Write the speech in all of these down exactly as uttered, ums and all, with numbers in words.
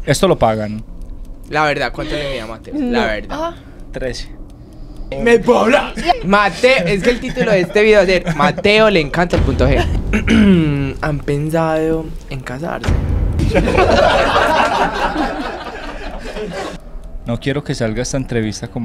Esto lo pagan. La verdad, ¿cuánto le mide a Mateo? La verdad. Ah, trece. ¡Me puedo hablar! Mateo, es que el título de este video es de Mateo le encanta el punto G. ¿Han pensado en casarse? No quiero que salga esta entrevista como...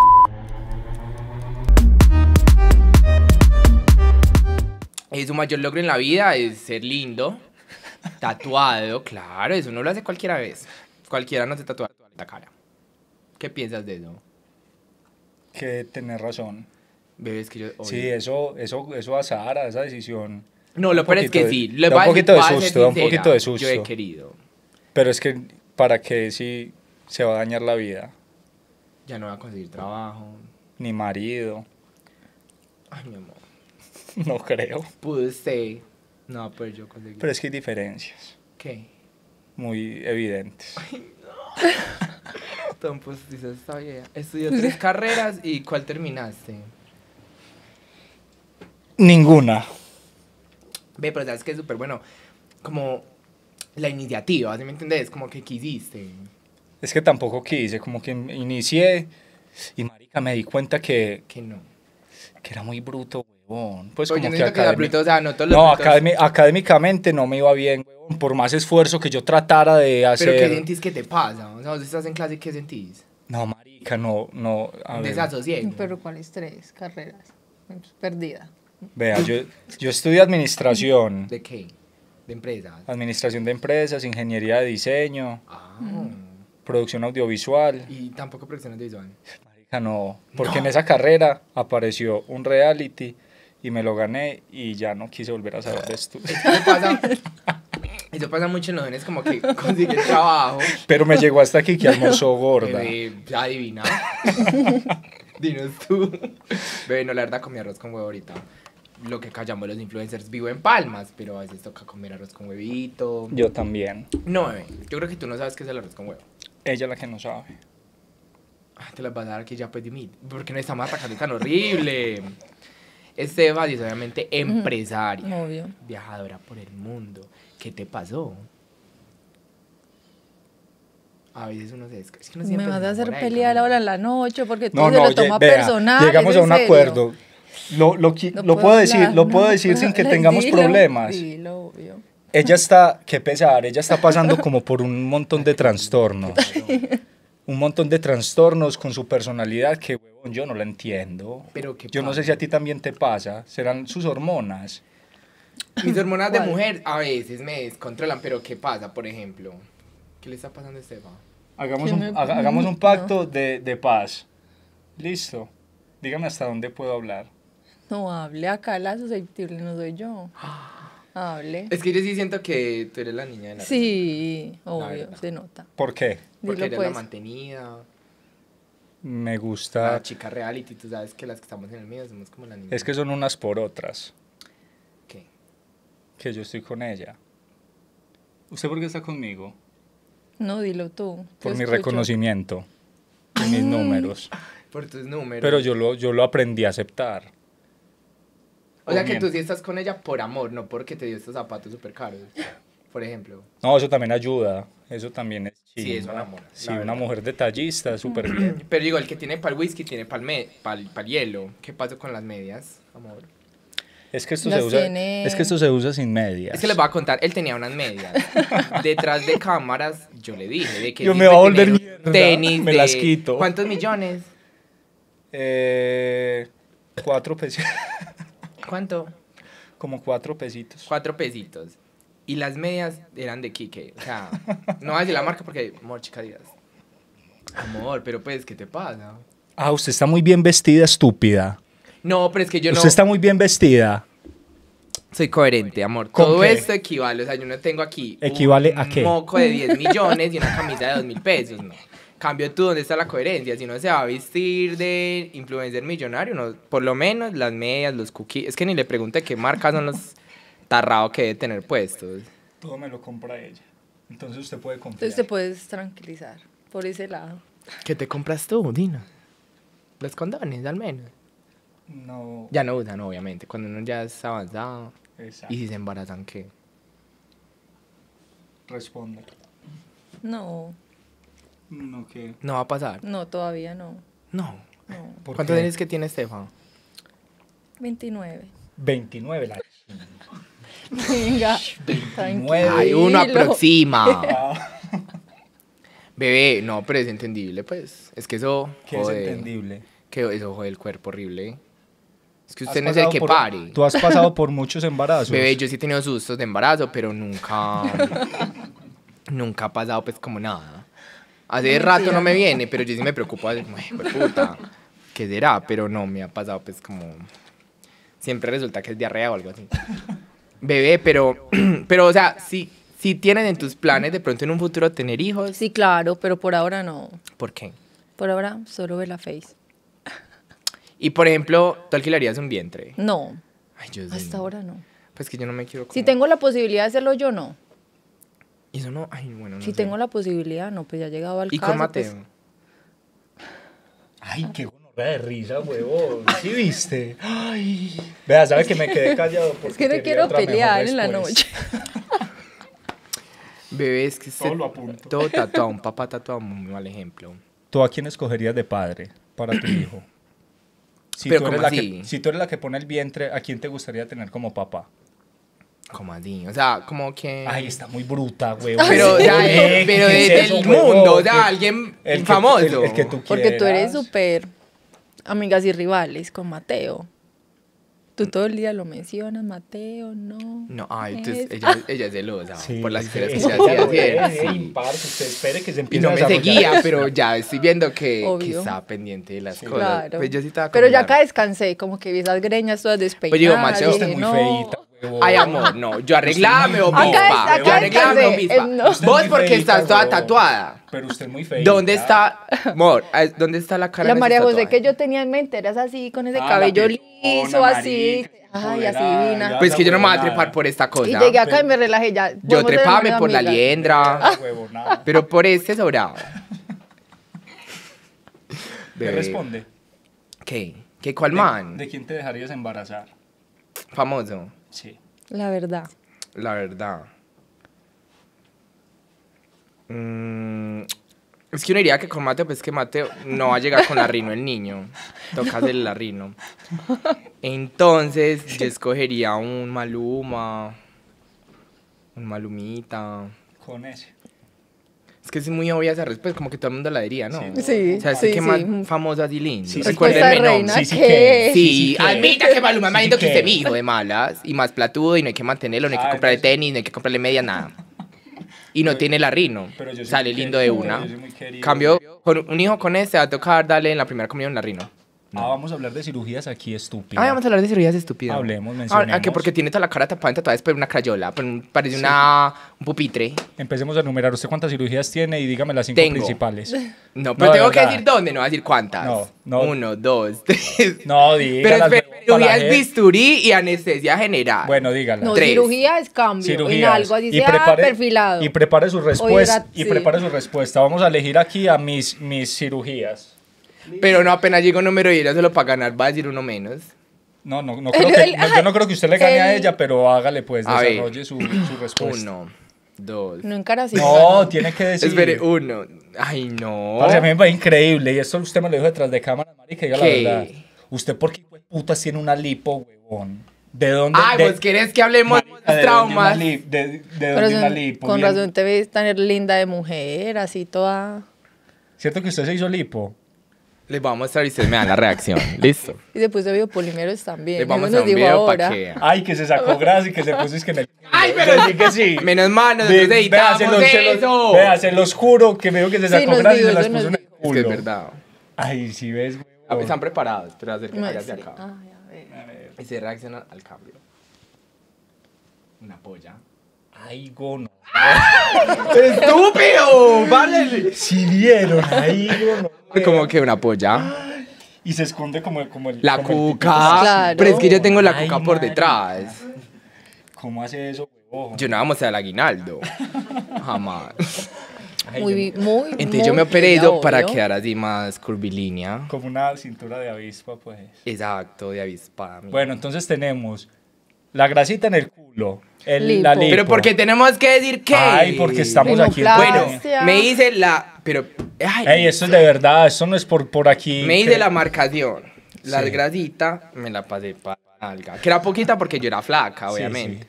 Eh, su mayor logro en la vida es ser lindo, tatuado, claro, eso no lo hace cualquiera vez. Cualquiera no se tatúa la cara. ¿Qué piensas de eso? Que tener razón. Bebes que yo... Sí, obvio. eso, eso, eso a Sara, esa decisión. No, lo un peor es poquito que de- sí. Le da voy a un decir- poquito de voy a ser susto, da un sincera, poquito de susto. Yo he querido. Pero es que, ¿para qué si se va a dañar la vida? Ya no voy a conseguir trabajo. Ni marido. Ay, mi amor. No creo. Pude ser. No, pero yo conseguí. Pero es que hay diferencias ¿Qué? muy evidentes. Tom, pues dices, está bien. Estudió tres carreras y ¿cuál terminaste? Ninguna. Ve, pero sabes que es súper bueno. Como la iniciativa, ¿sí me entendés? Como que quisiste. Es que tampoco quise, como que inicié y marica me di cuenta que, Que no. que era muy bruto, huevón. Pues Pues como yo no que, siento que la académi- bruto, o sea, no todos los no, brutos- académi- académicamente no me iba bien, huevón. Por más esfuerzo que yo tratara de hacer. Pero ¿qué sentís que te pasa? O sea, vos estás en clase y ¿qué sentís? No, marica, no, no. A Un ver, desasosiego. pero ¿cuál estrés? Carreras. Perdida. vea, yo, yo estudié administración, ¿De qué? De empresas. administración de empresas, ingeniería de diseño, Ah. producción audiovisual. Y tampoco producciones de visual. Marica, no, porque No. en esa carrera apareció un reality y me lo gané y ya no quise volver a saber de esto. Eso pasa, eso pasa mucho en los jóvenes, como que consiguen trabajo. Pero me llegó hasta aquí que almorzó gorda. Bebé, ya adivina. Dinos tú. Bebé, no, la verdad comí arroz con huevo ahorita. Lo que callamos los influencers, vivo en Palmas, pero a veces toca comer arroz con huevito. Yo también. No, bebé, yo creo que tú no sabes qué es el arroz con huevo. Ella la que no sabe. Ah, te las vas a dar aquí ya pues de mí. ¿Por qué no estamos atacando tan horrible? Estefan es obviamente empresaria, Obvio. viajadora por el mundo. ¿Qué te pasó? A veces uno se... Es que uno Me siempre vas se a hacer enamora del pelear camino. ahora en la noche porque tú No, se no, lo ye- toma vea, personal. llegamos ¿es a en un serio? acuerdo. Lo, lo, qui- No lo puedo puedo decir, hablar, lo puedo no decir puedo sin que hablar. tengamos Dilo, problemas. Dilo, obvio. Ella está, qué pesar, ella está pasando como por un montón de trastornos. Un montón de trastornos con su personalidad que, huevón, yo no la entiendo. Pero qué Yo no sé pasa. si a ti también te pasa. Serán sus hormonas. Mis hormonas de ¿Cuál? mujer a veces me descontrolan, pero ¿qué pasa, por ejemplo? ¿Qué le está pasando a Estefan? Hagamos ¿Qué un, me- haga- hagamos un no. pacto de, de paz. Listo. Dígame hasta dónde puedo hablar. No hable, acá la susceptible no soy yo. Hable. Es que yo sí siento que tú eres la niña de la Sí, obvio, verdad. se nota. ¿Por qué? Porque Dilo eres pues. la mantenida, Me la gusta. chica reality. Tú sabes que las que estamos en el medio somos como la niña. Es que son unas por otras. ¿Qué? Que yo estoy con ella. ¿Usted por qué está conmigo? No, dilo tú. Por yo mi escucho. reconocimiento. Y mis números. Por tus números. Pero yo lo, yo lo aprendí a aceptar. O sea Oh, que bien. tú sí estás con ella por amor, no porque te dio estos zapatos súper caros. Por ejemplo. No, eso también ayuda. Eso también es Sí, chimba. es un amor, Sí, la una verdad. mujer detallista, súper bien. Pero digo, el que tiene para el whisky tiene para el pal, hielo. ¿Qué pasó con las medias, amor? Es que esto Las se usa, tiene- es que esto se usa sin medias. Es que les voy a contar, él tenía unas medias. Detrás de cámaras, yo le dije de que Yo sí me iba voy a volver tener un mierda, tenis me de- las quito. ¿Cuántos millones? Eh, cuatro pesitos. ¿Cuánto? Como cuatro pesitos. Cuatro pesitos. Y las medias eran de Kike. O sea, no voy a decir la marca porque, amor, chica, digas. Amor, pero pues, ¿qué te pasa? Ah, usted está muy bien vestida, estúpida. No, pero es que yo no Usted está muy bien vestida. soy coherente, amor. ¿Con Todo qué? esto equivale. O sea, yo no tengo aquí ¿Equivale un a qué? moco de diez millones y una camisa de dos mil pesos, no. Cambio tú, ¿dónde está la coherencia? Si uno se va a vestir de influencer millonario, no, por lo menos las medias, los cookies. Es que ni le pregunté qué marcas son los tarrados que debe tener puestos. Todo me lo compra ella. Entonces usted puede confiar. Entonces te puedes tranquilizar por ese lado. ¿Qué te compras tú, Dina? Los condones, al menos. No. Ya no usan, obviamente. Cuando uno ya es avanzado. Exacto. ¿Y si se embarazan qué? Responde. No, No, ¿qué? No va a pasar. no, todavía no. No. No. ¿Por ¿Cuántos qué? años que tiene Estefan? veintinueve. veintinueve la... Venga, veintinueve. Ay, uno tranquilo. aproxima. Ah, Bebé, no, pero es entendible, pues. Es que eso que es jode. entendible. Que eso jode el cuerpo horrible. Es que Has usted no es el pasado que por- pare. Tú has pasado por muchos embarazos. Bebé, yo sí he tenido sustos de embarazo, pero nunca. nunca ha pasado, pues, como nada. Hace No, rato mentira, no me no. viene, pero yo sí me preocupo. Ay, puta. ¿Qué será? Pero no me ha pasado, pues, como. Siempre resulta que es diarrea o algo así. Bebé, pero. pero, o sea, si, si tienen en tus planes de pronto en un futuro tener hijos. Sí, claro, pero por ahora no. ¿Por qué? Por ahora solo ve la face. Y por ejemplo, ¿tú alquilarías un vientre? No, Ay, yo sí. hasta ahora no. Pues que yo no me quiero. Si como- tengo la posibilidad de hacerlo yo, no. Y eso no. Ay, bueno, no Si sé. tengo la posibilidad, no, pues ya ha llegado al Y caso. con Mateo. pues, Ay, qué gonorrea de risa, huevón. ¿Sí viste? Ay. Vea, ¿sabe que me quedé callado? porque es que no quería quiero otra mejor pelear en la respuesta. noche. Bebé, es que Todo usted- lo apunto. todo tatuado, un papá tatuado, muy mal ejemplo. ¿Tú a quién escogerías de padre para tu hijo? Si, Pero tú eres ¿cómo la que, así? si tú eres la que pone el vientre, ¿a quién te gustaría tener como papá? ¿Cómo así? O sea, como que... Ay, está muy bruta, huevón. Pero, ya, Eh, pero ¿qué es desde eso, el huevón? mundo, o sea, Que- alguien el que- famoso. el- el que tú Porque tú eres quieras. súper amigas y rivales con Mateo. Tú todo el día lo mencionas, Mateo, no. No, ay, entonces es- ella, ella es celosa Sí, por las sí, historias que sí, se hacía claro, ayer. eh, eh, Sí. parce, usted espere que se Y empiece no a me desarrollar seguía, esto. pero ya estoy viendo que, que Obvio. está pendiente de las cosas. Claro. Pues yo sí estaba Pero como ya la- acá descansé, como que vi esas greñas todas despeinadas. digo, Mateo, dije, Usted muy no. feíta, huevón. Ay, amor, no, yo arreglaba, me veo Acá es- bispa. acá Yo arreglaba, me veo descansé, bispa. eh, no. Usted Vos muy porque feíta, estás toda huevón. tatuada. Pero usted muy feíta. ¿Dónde está, amor? eh, ¿Dónde está la cara La de ese María José tatuaje? que yo tenía en mente eras así, con ese Ah, la cabello pechona, liso, así. marica, Ay, así empoderada, divina. ya. Pues que yo no me voy a Nada. trepar por esta cosa. Y llegué acá y pero- me relajé ya. Yo podemos ser trepame buenas por la amigas. liendra. Huevonada. Pero por este sobrado. ¿Qué Bebé. responde? ¿Qué? ¿Qué cuál ¿De- man? ¿De quién te dejarías embarazar? Famoso. Sí. La verdad. La verdad. Mm, es que uno diría que con Mateo, pues que Mateo no va a llegar con la rino el niño. Toca hacerle la rino. Entonces, yo escogería un Maluma. Un Malumita. Con ese. Es que es muy obvia esa respuesta, como que todo el mundo la diría, ¿no? Sí. Sí, O sea, sí, sí, que sí. más famoso así lindo. Sí, sí, Respuesta de Recuérdenme reina, nombres. Sí, sí ¿qué? que- Sí, sí que- admita que Maluma es más sí lindo que que- usted, mi hijo, de malas. Y más platudo, y no hay que mantenerlo, no hay que Ah, comprarle entonces- tenis, no hay que comprarle media, nada. Y no Pero- tiene la rino. pero yo soy Sale muy lindo de querido, una. yo soy muy querido. Cambio, con un hijo con este va a tocar darle en la primera comunión la rino. Ah, vamos a hablar de cirugías aquí, estúpida. Ay, vamos a hablar de cirugías estúpidas. Hablemos, Ah, mencionemos. que porque tiene toda la cara tapada en tatuajes, pero una crayola, pero un- parece una, un pupitre. Empecemos a enumerar. ¿Usted cuántas cirugías tiene? Y dígame las cinco Tengo. principales. No, pero No, de tengo que verdad. decir dónde, no voy a decir cuántas. No, no. Uno, dos, tres. No, Pero dígalas. espera, huevón, para cirugía la es gente. bisturí y anestesia general. Bueno, dígala. No, Tres. cirugía es cambio. Cirugías. En algo así sea perfilado. Y prepare su respuesta. hidrat- Y sí. prepare su respuesta. Vamos a elegir aquí a mis, mis cirugías. Pero no, apenas llega un número y ella solo para ganar va a decir uno menos. No, no, no creo El- que, el- no, yo no creo que usted le gane a el- ella, pero hágale pues, A ver. desarrolle su, su respuesta. Uno, dos. No encara así. No, tiene que decir. Espere, uno. Ay, no. Parce, a mí me va increíble. Y esto usted me lo dijo detrás de cámara, marica, diga la ¿Qué? verdad. ¿Usted por qué hijo de putas tiene una lipo, huevón? ¿De dónde? Ay, de, vos querés que hablemos de marica, los ¿de dónde una traumas. li- ¿De, de Con dónde una razón, lipo? con Bien. razón te ves tan linda de mujer, así toda. ¿Cierto que usted se hizo lipo? Les voy a mostrar y ustedes me dan la reacción. Listo. Y después de biopolímeros también. Les vamos Eso a nos un dijo video ahora. para que. Ay, que se sacó grasa y que se puso es que en el... Ay, pero- sí que sí. Menos mal, Ve- nosotros vea, editamos se los- se los- eso. Vea, se los juro que me dijo que se Sí, sacó nos grasa y dijo, se las eso puso nos en el dijo. Es que culo. es verdad. Ay, sí ves, Ah, huevón. Están preparados, pero acérquense No, hacia sí. acá. Ay, a ver. A ver. Y se reaccionan al cambio. Una polla. Ay, gono. ¡Estúpido! ¡Vale! Si vieron, ahí, gono. Como que una polla. Y se esconde como, como el... La como el tipo- cuca. Claro. Pero es que yo tengo la Ay, cuca por marica. detrás. ¿Cómo hace eso, huevón? Yo no vamos al aguinaldo. Jamás. Ay, Muy, yo- muy. Entonces muy yo me operé bella, eso para obvio. quedar así más curvilínea. Como una cintura de avispa, pues. Exacto, de avispa. Bueno, entonces tenemos La grasita en el culo. El, Lipo. la lipo. Pero porque tenemos que decir que. Ay, porque estamos aquí. Rinoplastia. Bueno, Gracias. me hice la. Pero. Ay, Ey, esto es de verdad, esto no es por, por aquí. me hice que- la marcación. La Sí. grasita me la pasé para alga. Que era poquita porque yo era flaca, Sí, obviamente.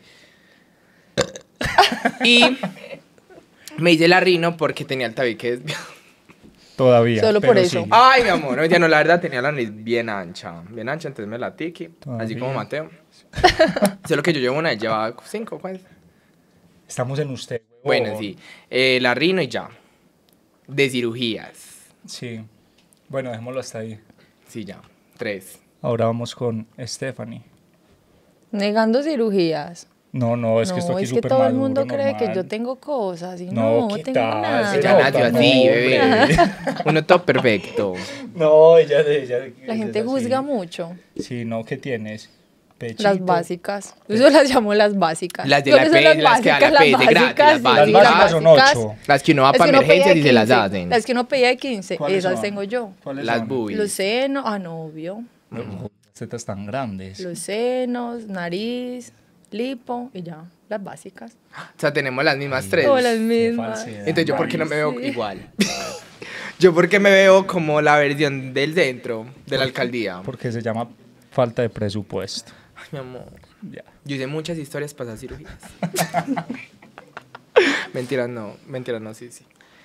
sí. Y me hice la rino porque tenía el tabique desviado. Todavía. Solo pero por eso. sí. Ay, mi amor, ya no, la verdad tenía la nariz bien ancha. Bien ancha, entonces me la tiqui. Así Todavía. como Mateo. Solo que yo llevo una, él lleva cinco, pues. Estamos en usted, huevón. Bueno, sí. Eh, la rino y ya. De cirugías. Sí. Bueno, dejémoslo hasta ahí. Sí, ya. Tres. Ahora vamos con Stephanie. Negando cirugías. No, no, es no, que esto aquí es es que súper todo el maduro, mundo cree que normal. yo tengo cosas y No, no, ¿qué tengo tal? nada. Ella Ella nació no, así, no, bebé. hombre. Uno todo perfecto. No, ella, ella La gente juzga mucho. Sí, no, ¿qué tienes? Pechito. Las básicas. Yo las llamo las básicas. Las de Yo la que son P, las que a la P, de gratis, las sí, Las sí, básicas son básicas. ocho. Las que uno va Las para que uno pedía emergencias de y se las quince, hacen. Las que uno pedía de quince, ¿Cuáles esas son? tengo yo. ¿Cuáles Las son? boobies. Los senos, ah, no, obvio. Los tetas tan grandes. Los senos, nariz, lipo y ya, las básicas. O sea, tenemos las mismas tres. Todas las Qué mismas. falsedad. Entonces, ¿yo por qué no me veo Sí. igual? Yo por qué me veo como la versión del centro, de la alcaldía. Porque se llama falta de presupuesto. Ay, mi amor. Ya. Yo hice muchas historias para esas cirugías. Mentiras no, mentiras no, sí, sí.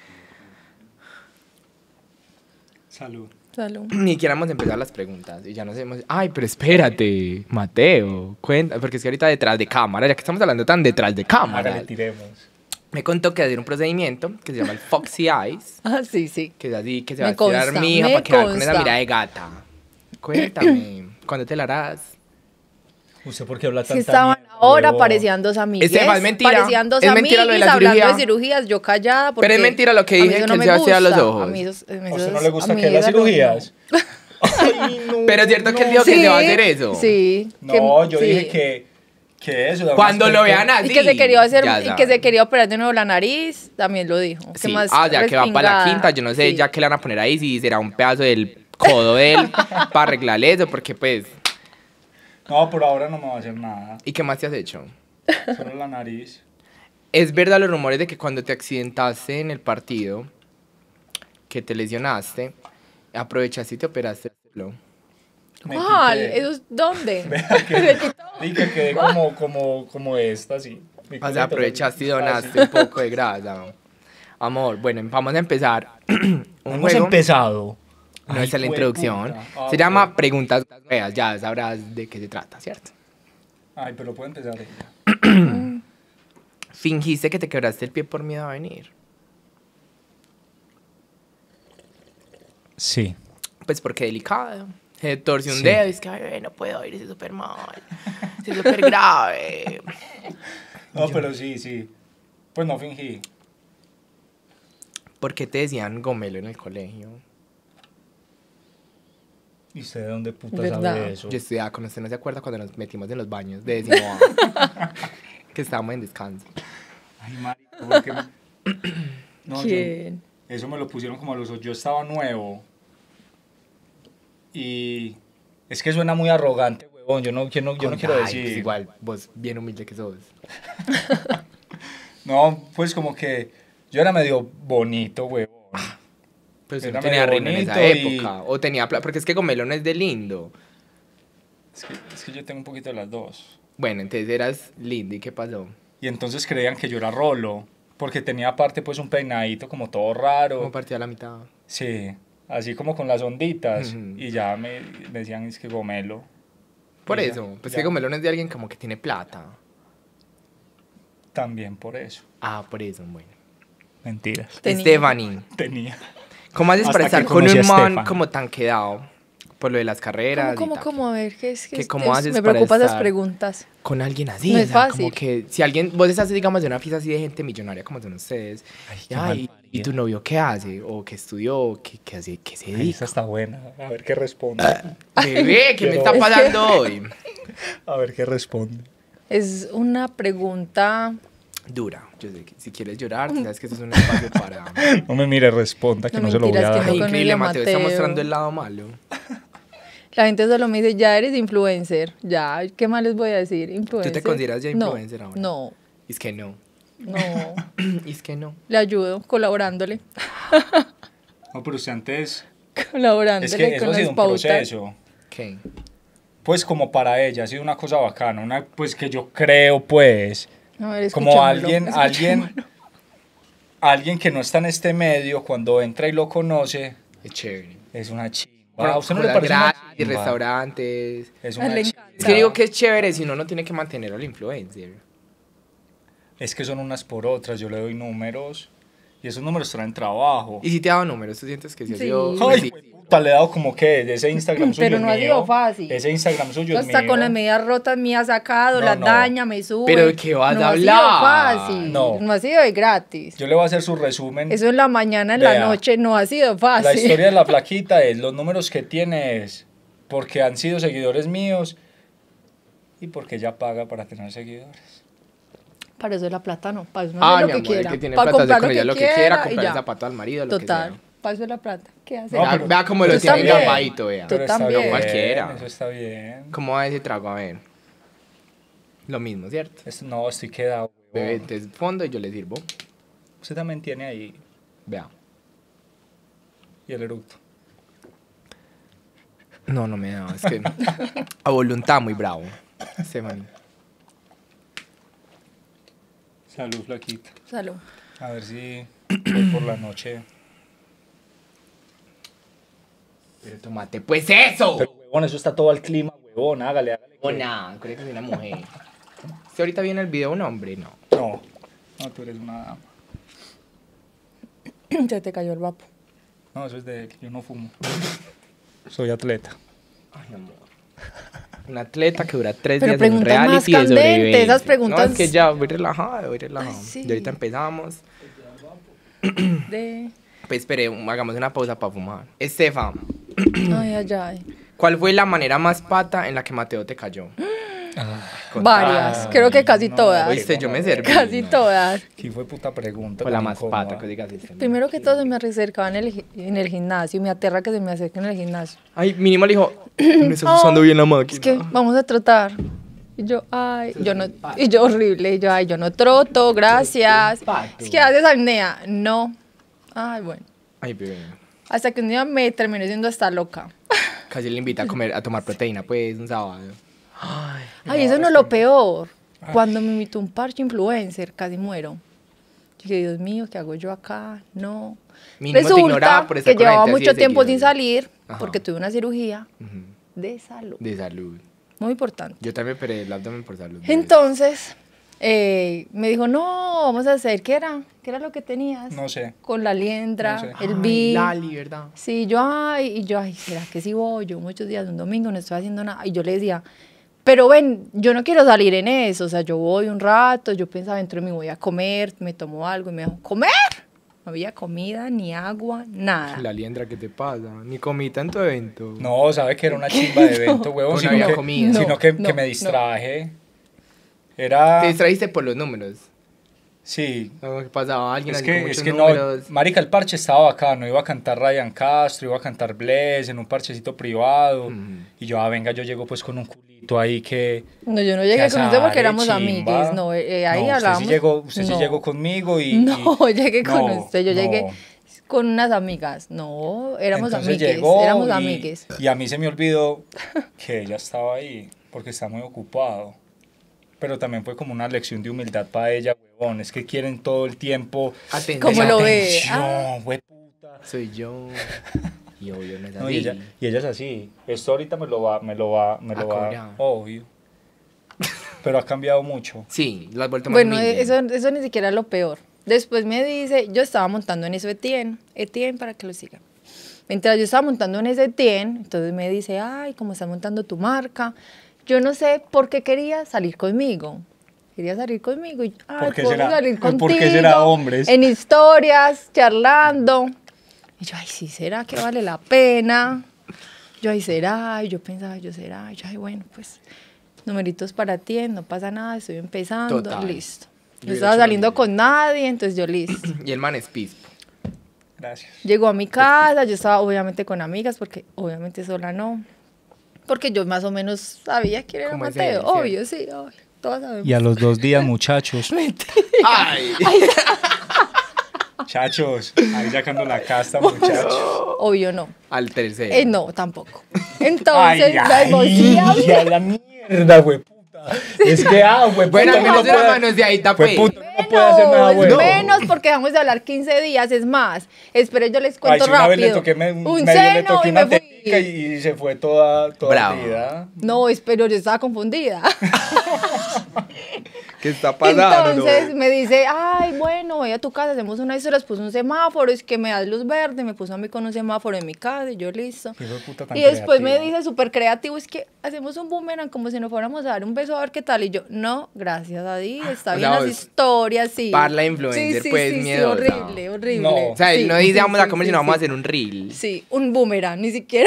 Salud. Salud. Ni queramos empezar las preguntas y ya nos hemos... Ay, pero espérate, Mateo, cuenta, porque es que ahorita detrás de cámara, ya que estamos hablando tan detrás de cámara, Hágale, tiremos. me contó que hacer un procedimiento que se llama el Foxy Eyes, Ah, sí, sí. que es así, que se Me va a estirar consta, mi hija me para quedar con esa consta. mirada de gata. Cuéntame, ¿cuándo te la harás? ¿Usted por qué habla Es que tanta estaban mierda, ahora huevón? parecían dos amigues. Esteban, es mentira. Parecían dos Es mentira lo de la amiguis hablando cirugía. de cirugías, yo callada. Porque Pero es mentira lo que a mí dije, eso que no él me se va a estirar los gusta. ojos. A mí esos- a mí ¿A usted no esos- le gusta a mí que las esas no- cirugías? Ay, no. Pero es cierto que él dijo que Sí, se va a hacer eso. Sí. No, que- yo sí. dije que, que eso. da un Cuando lo aspecto- vean así. Y que se quería hacer, ya y que saben. se quería operar de nuevo la nariz, también lo dijo. Que Sí. más Ah, ya que va para la respingada. quinta, yo no sé Sí. ya que le van a poner ahí, si será un pedazo del codo de él para arreglarle eso, porque pues... No, por ahora no me va a hacer nada. ¿Y qué más te has hecho? Solo la nariz. Es verdad los rumores de que cuando te accidentaste en el partido, que te lesionaste, aprovechaste y te operaste el culo. Me ¿Cuál? quité. ¿Eso es dónde? Vea Se que, quitó. y que quedé como, como, como esta, así. Mi O culito, sea, aprovechaste y así. donaste un poco de grasa. Amor, bueno, vamos a empezar. un Hemos juego. empezado. No, Ay, esa es la jue introducción. puta. Ah, Se ok. llama Preguntas Feas, ya sabrás de qué se trata, ¿cierto? Ay, pero puede empezar ella. Fingiste que te quebraste el pie por miedo a venir. Sí. Pues porque delicado. Se torció un Sí. dedo y es que, ay, bebé, no puedo ir, es súper mal. Es súper grave. No, pero sí, sí. Pues no fingí. ¿Por qué te decían gomelo en el colegio? ¿Y usted de dónde puta ¿Verdad? sabe eso? Yo estudiaba con usted, ¿no se acuerda cuando nos metimos en los baños de décimo A? Que estábamos en descanso. Ay, marico, ¿por qué me- No, yo- ¿Quién? eso me lo pusieron como a los ocho. Yo estaba nuevo. Y es que suena muy arrogante, huevón. Yo no, yo no, yo no quiero Ay, decir. pues igual, vos bien humilde que sos. No, pues como que yo era medio bonito, huevón. Pues Era no tenía medio reino en esa bonito y- época. O tenía plata, porque es que gomelo no es de lindo. Es que, es que yo tengo un poquito de las dos. Bueno, entonces eras lindo, ¿y qué pasó? Y entonces creían que yo era rolo. Porque tenía aparte pues un peinadito como todo raro. Como partía a la mitad. Sí, así como con las onditas. Ujú. Y ya me, me decían, es que gomelo. Por Y ya, eso, pues ya. que gomelo no es de alguien como que tiene plata. También por eso. Ah, por eso, bueno. Mentiras. Tenía. Stephanie, Tenía. ¿cómo haces Hasta para que estar con conocí un a man Stefan. como tan quedado? Por lo de las carreras ¿Cómo, y cómo, tal. cómo? A ver, ¿qué es? ¿Que ¿Qué es? cómo ¿Qué es? haces Me para preocupan esas estar- preguntas. Con alguien así, No o es sea, como fácil. que si alguien, vos estás, digamos, en una fiesta así de gente millonaria como son ustedes, Ay, y, qué ay, malparido. ¿y tu novio qué hace? ¿O qué estudió? ¿O ¿Qué, qué hace? ¿Qué se Ay, dedica? esa está buena. A ver qué responde. Bebé, ¿qué me Quiero- está pasando hoy? A ver qué responde. Es una pregunta. Dura. Yo sé que si quieres llorar, sabes que eso es un espacio para... No me mire, responda, que No, no, se lo voy a mentiras, que dar. no. Ay, con increíble, ella, Mateo, está Mateo. mostrando el lado malo. La gente solo me dice, ya eres influencer. Ya, ¿qué más les voy a decir? Influencer. ¿Tú te consideras ya No, influencer ahora? No, Es que no. no. Es que no. Le ayudo colaborándole. No, pero usted antes... Colaborándole Es que eso con ha sido las un pautas. proceso. ¿Qué? Pues como para ella, ha sido una cosa bacana. Una, pues que yo creo, pues... A ver, Como escuchémoslo, alguien, alguien, escuchémoslo. alguien que no está en este medio, cuando entra y lo conoce, Es chévere. es una chimba. Bueno, ¿A usted no le cosas parece una gratis, chimba? restaurantes. Es A una él le chimba. encanta. Es que digo que es chévere si uno no tiene que mantener al influencer. Es que son unas por otras, yo le doy números y esos números traen trabajo. Y si te ha dado números, tú sientes que sí ha Sí. sido... Ay, pues sí. puta, le he dado como que de ese Instagram suyo Pero es no ha mío. sido fácil. Ese Instagram suyo es Hasta mío. con las medias rotas me ha sacado, No, las no. daña, me sube. Pero ¿de qué vas no a ha sido hablar? fácil. No. No ha sido de gratis. Yo le voy a hacer su resumen. Eso en la mañana, en Vea, la noche, no ha sido fácil. La historia de la flaquita es, los números que tiene es porque han sido seguidores míos y porque ella paga para tener seguidores. Para eso es la plata, no. Para eso no Ah, hacer mi lo amor, que el quiera. que tiene Para plata hace comprar con lo ella que lo que quiera, quiera, y comprar ya. el zapato al marido, lo Total. que sea. Para eso es la plata. ¿Qué hace? No, Vea, pero- vea cómo lo Tú tiene también. gambadito, vea. Tú Pero está también. bien, Cualquiera. Eso está bien. ¿Cómo va ese trago? A ver. Lo mismo, ¿cierto? Es- no, estoy quedado. Bebe, huevón. entonces fondo y yo le sirvo. Usted también tiene ahí Vea. y el eructo. No, no me da, es que a voluntad muy bravo. Este man. Salud, flaquita. Salud. A ver si hoy por la noche. Pero tomate, pues eso. Pero, huevón, eso está todo al clima, huevón. Hágale, hágale. O nada, creo que soy una mujer. Si ahorita viene el video un hombre, no. No, no, tú eres una dama. Se te cayó el vapo. No, eso es de él. Yo no fumo. Soy atleta. Ay, amor. Un atleta que dura tres Pero días en un preguntas más reality de candentes, sobrevivencia. esas preguntas- No, es que ya voy relajado, voy relajado. Ay, sí. Y ahorita empezamos. De... Pues espere, hagamos una pausa para fumar. Estefa, Ay, ay, ay. ¿cuál fue la manera más pata en la que Mateo te cayó? Contá. Varias. Creo que casi no, todas. Oíste, yo me serví. Casi ¿no? todas. ¿Qué fue puta pregunta? Fue la tan más incómoda? pata que digas este. Primero que todo se me acercaba en el, gi- en el gimnasio. Me aterra que se me acerque en el gimnasio. Ay, mínimo le dijo, me estás usando bien la máquina. Es que vamos a trotar. Y yo, ay, yo no, y yo horrible. Y yo, ay, yo no troto, gracias. Es que haces apnea. No. Ay, bueno. Ay, bebé. Hasta que un día me terminé siendo hasta loca. Casi le invita a comer, a tomar proteína, pues, un sábado. Ay, Ay, eso no es lo peor. Cuando me invitó un parche influencer, casi muero. Dije, Dios mío, ¿qué hago yo acá? No. mínimo te ignoraba Resulta por estar que con la llevaba gente así mucho de tiempo sin seguidores. salir Ajá. porque tuve una cirugía Ujú. de salud. De salud. Muy importante. Yo también operé el abdomen por salud. bebé. Entonces, eh, me dijo, no, vamos a hacer, ¿qué era? ¿Qué era lo que tenías? No sé. Con la liendra, No sé. el Ay, B. Lali, ¿verdad? Sí, yo, ay, y yo, ay, ¿será que sí voy? Yo muchos días, un domingo, no estoy haciendo nada. Y yo le decía, pero ven, yo no quiero salir en eso, o sea, yo voy un rato, yo pensaba dentro de mí voy a comer, me tomo algo y me dijo, ¿comer? No había comida, ni agua, nada. La liendra, ¿qué te pasa? Ni comita en tu evento. No, sabe que era una chimba de evento, huevón. No Sino, había que, comida. sino No, que, no, que me no. distraje. Era. Te distraíste por los números. Sí. ¿No? ¿Qué pasaba? Alguien Es así con que, muchos es que no, números. marica, el parche estaba bacano, iba a cantar Ryan Castro, iba a cantar Bless en un parchecito privado, Ujú. y yo, ah, venga, yo llego pues con un culito ahí que... No, yo no llegué que con usted porque azar, éramos chimba. amigues, no, eh, ahí No, usted hablábamos. Sí llegó, usted no. sí llegó conmigo y... No, y- llegué con no, usted, yo no. llegué con unas amigas, no, éramos Entonces amigues, llegó éramos y, amigues. y a mí se me olvidó que ella estaba ahí, porque está muy ocupado. Pero también fue como una lección de humildad para ella, huevón, es que quieren todo el tiempo... Atención. ¿Cómo esa lo ve? atención, Ah. hueputa. Soy yo. Y obvio no es No, y, así. ella, y ella es así. Esto ahorita me lo va, me lo va, me A lo va, cobrar. obvio. Pero ha cambiado mucho. Sí, lo has vuelto más Bueno, humilde. eso, eso ni siquiera es lo peor. Después me dice, yo estaba montando en eso Etienne, Etienne para que lo sigan. Mientras yo estaba montando en ese Etienne, entonces me dice, ay, como estás montando tu marca, yo no sé por qué quería salir conmigo. Quería salir conmigo y, ay, ¿Por qué ¿puedo será? salir ¿Por contigo? qué será hombres? En historias, charlando. Y yo, ay, sí, ¿será que vale la pena? Yo, ay, ¿será? Y yo pensaba, yo, ¿será? Y yo, ay, bueno, pues, numeritos para ti, no pasa nada, estoy empezando, Total. listo. Yo No hubiera estaba hecho lo saliendo mismo. con nadie, entonces yo, listo. Y el man es pispo. Gracias. Llegó a mi casa, yo estaba obviamente con amigas, porque obviamente sola no. Porque yo más o menos sabía quién era ¿Cómo es Mateo. él, Obvio, sí, obvio. Todas sabemos. Y a los dos días, muchachos. Ay. Muchachos, ahí sacando la casta, muchachos. Obvio no. Al tercero. Eh, no, tampoco. Entonces, la emoción. Y a la mierda, güey, puta. Es que, ah, güey, Bueno, puta, al menos era manoseadita, Güey, pues. puta, no puede hacer nada bueno. Menos porque dejamos de hablar quince días, es más. Espero yo les Ay, cuento si una vez rápido. le toqué, me, un medio le seno toqué y una me fui. tetica y, y se fue toda, toda Bravo. ardida. No, espero, yo estaba confundida. ¿Qué está pasando? Entonces me dice, ay, bueno, voy a tu casa, hacemos una historia, puso un semáforo, es que me das luz verde, me puso a mí con un semáforo en mi casa y yo listo. Qué hijo de puta tan Y después me creativo. dice, súper creativo, es que hacemos un boomerang como si nos fuéramos a dar un beso a ver qué tal. Y yo, no, gracias a Dios, está O bien sea, las vos, historias, sí. parla influencer, sí, sí, pues, sí, sí, miedosa. horrible, horrible. No. O sea, él Sí, no dice sí, vamos a sí, comer, sí, sino vamos a sí. hacer un reel. Sí, un boomerang, ni siquiera.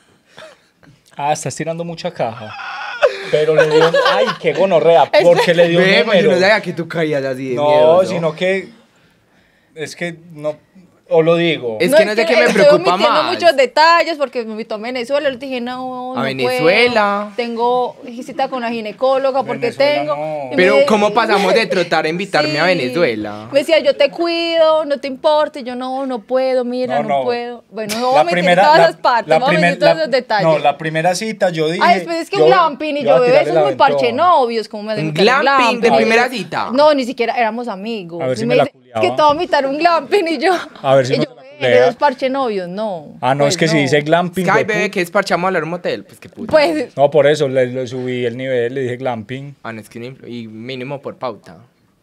Ah, estás tirando mucha caja. Pero le dio, ay, qué gonorrea, porque le dio un Ve, pues yo número. no sabía que tú caías así de No, miedo, sino que, es que no, o lo digo. Es que no sé qué me estoy preocupa omitiendo más. muchos detalles porque me invitó a Venezuela. Le dije, no, no A Venezuela. puedo. Tengo cita con la ginecóloga porque Venezuela tengo. no. Y Pero me- ¿cómo pasamos de trotar a invitarme a Sí. Venezuela? Me decía, yo te cuido, no te importa. Y yo, no, no puedo, mira, no, No, no. puedo. Bueno, no voy a omitir todas esas partes, la voy a primer- omitir todos la- esos detalles. No, la primera cita yo dije. Ay, después es que yo- un glamping y iba a yo, bebé, tirarle eso la es muy parche aventón. novios. ¿Cómo me hacen ¿Un invitar glamping de Y yo- primera cita? No, ni siquiera éramos amigos. A ver si Y me la dice, culiaba. que te voy a invitar un glamping y yo. A ver si y no yo, te la bebé, culea. esos parche novios, no. Ah, no, Pues es que si no. dice glamping. Sky, güey, bebé, pu- que es parchamos a hablar un motel. Pues qué puta. Pues, No, por eso le, le subí el nivel, le dije glamping Ah, no, es que no influ- y mínimo por pauta.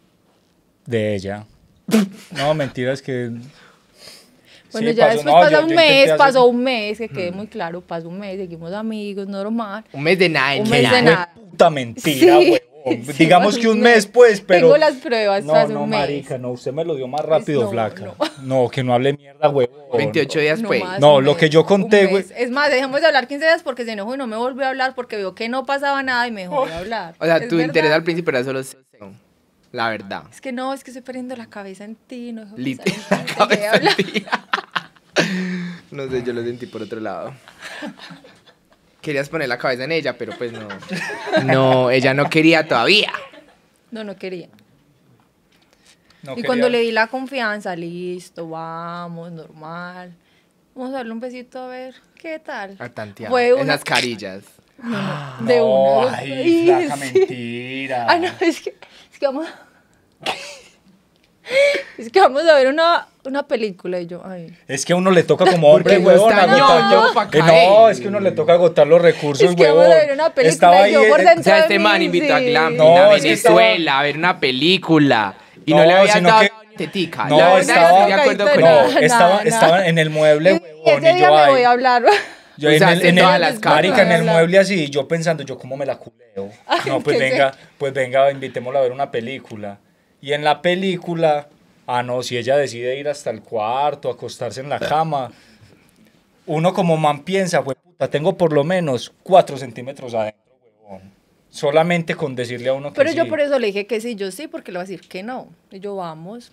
de ella. No, mentira, es que. bueno, sí, ya pasó- después no, pasó yo- un yo mes, intenté hacer- pasó un mes, que quede muy claro, pasó un mes, seguimos amigos, normal. Un mes de nada, Un mes de Fue nada. puta mentira, Sí, huevón. sí, Digamos pasó que un un mes, mes. pues, pero. Tengo las pruebas, No, pasó no, un mes. marica, no, usted me lo dio más rápido, no, flaca. no. No. que no hable mierda, huevón. veintiocho días No pues. más, No, un lo mes, que yo un conté, mes. güey. Es más, dejamos de hablar quince días porque se enojó y no me volvió a hablar porque vio que no pasaba nada y me dejó de hablar. O sea, Es tu verdad. interés al principio era solo sexo. La verdad. Es que no, es que estoy perdiendo la cabeza en ti, no dejo de Lit- pensar en ti, la dejé de cabeza hablar. en ti. No sé, yo lo sentí por otro lado. Querías poner la cabeza en ella, pero pues no. No, ella no quería todavía. No, no quería. No y quería- cuando le di la confianza, listo, vamos, normal. Vamos a darle un besito a ver qué tal. A tantear. Fue una- Esas carillas. de No, una. ay, Ay, flaca, sí. mentira. Ah, no, es que, es que vamos. Es que vamos a ver una, una película y yo, ay. Es que a uno le toca como hombre, Porque no huevón, está agotar. ñoño pa' Eh, no, caer. es que uno le toca agotar los recursos, Es que huevón. vamos a ver una película Estaba y yo ahí, por eh, dentro- O sea, este de man mí, invitó a sí. Glamping No, a es que estaba- Venezuela a ver una película. Y no, No, le había sino dado que- tetica. No, La verdad, estaba- estoy de acuerdo con No, No, él. nada, estaba, nada. estaba en el mueble, Y, huevón. y ese y día yo me ahí. voy a hablar. Yo O en sea, el, hace en todas el- las marica, en el caras. mueble así, yo pensando, yo cómo me la culeo. No, pues que venga, pues venga, invitémosla a ver una película. Y en la película, ah, no, si ella decide ir hasta el cuarto, acostarse en la cama, uno como man piensa, pues puta, tengo por lo menos cuatro centímetros adentro, huevón. Solamente con decirle a uno que Pero sí. yo por eso le dije que sí, yo sí, porque le voy a decir que no. Y yo, vamos.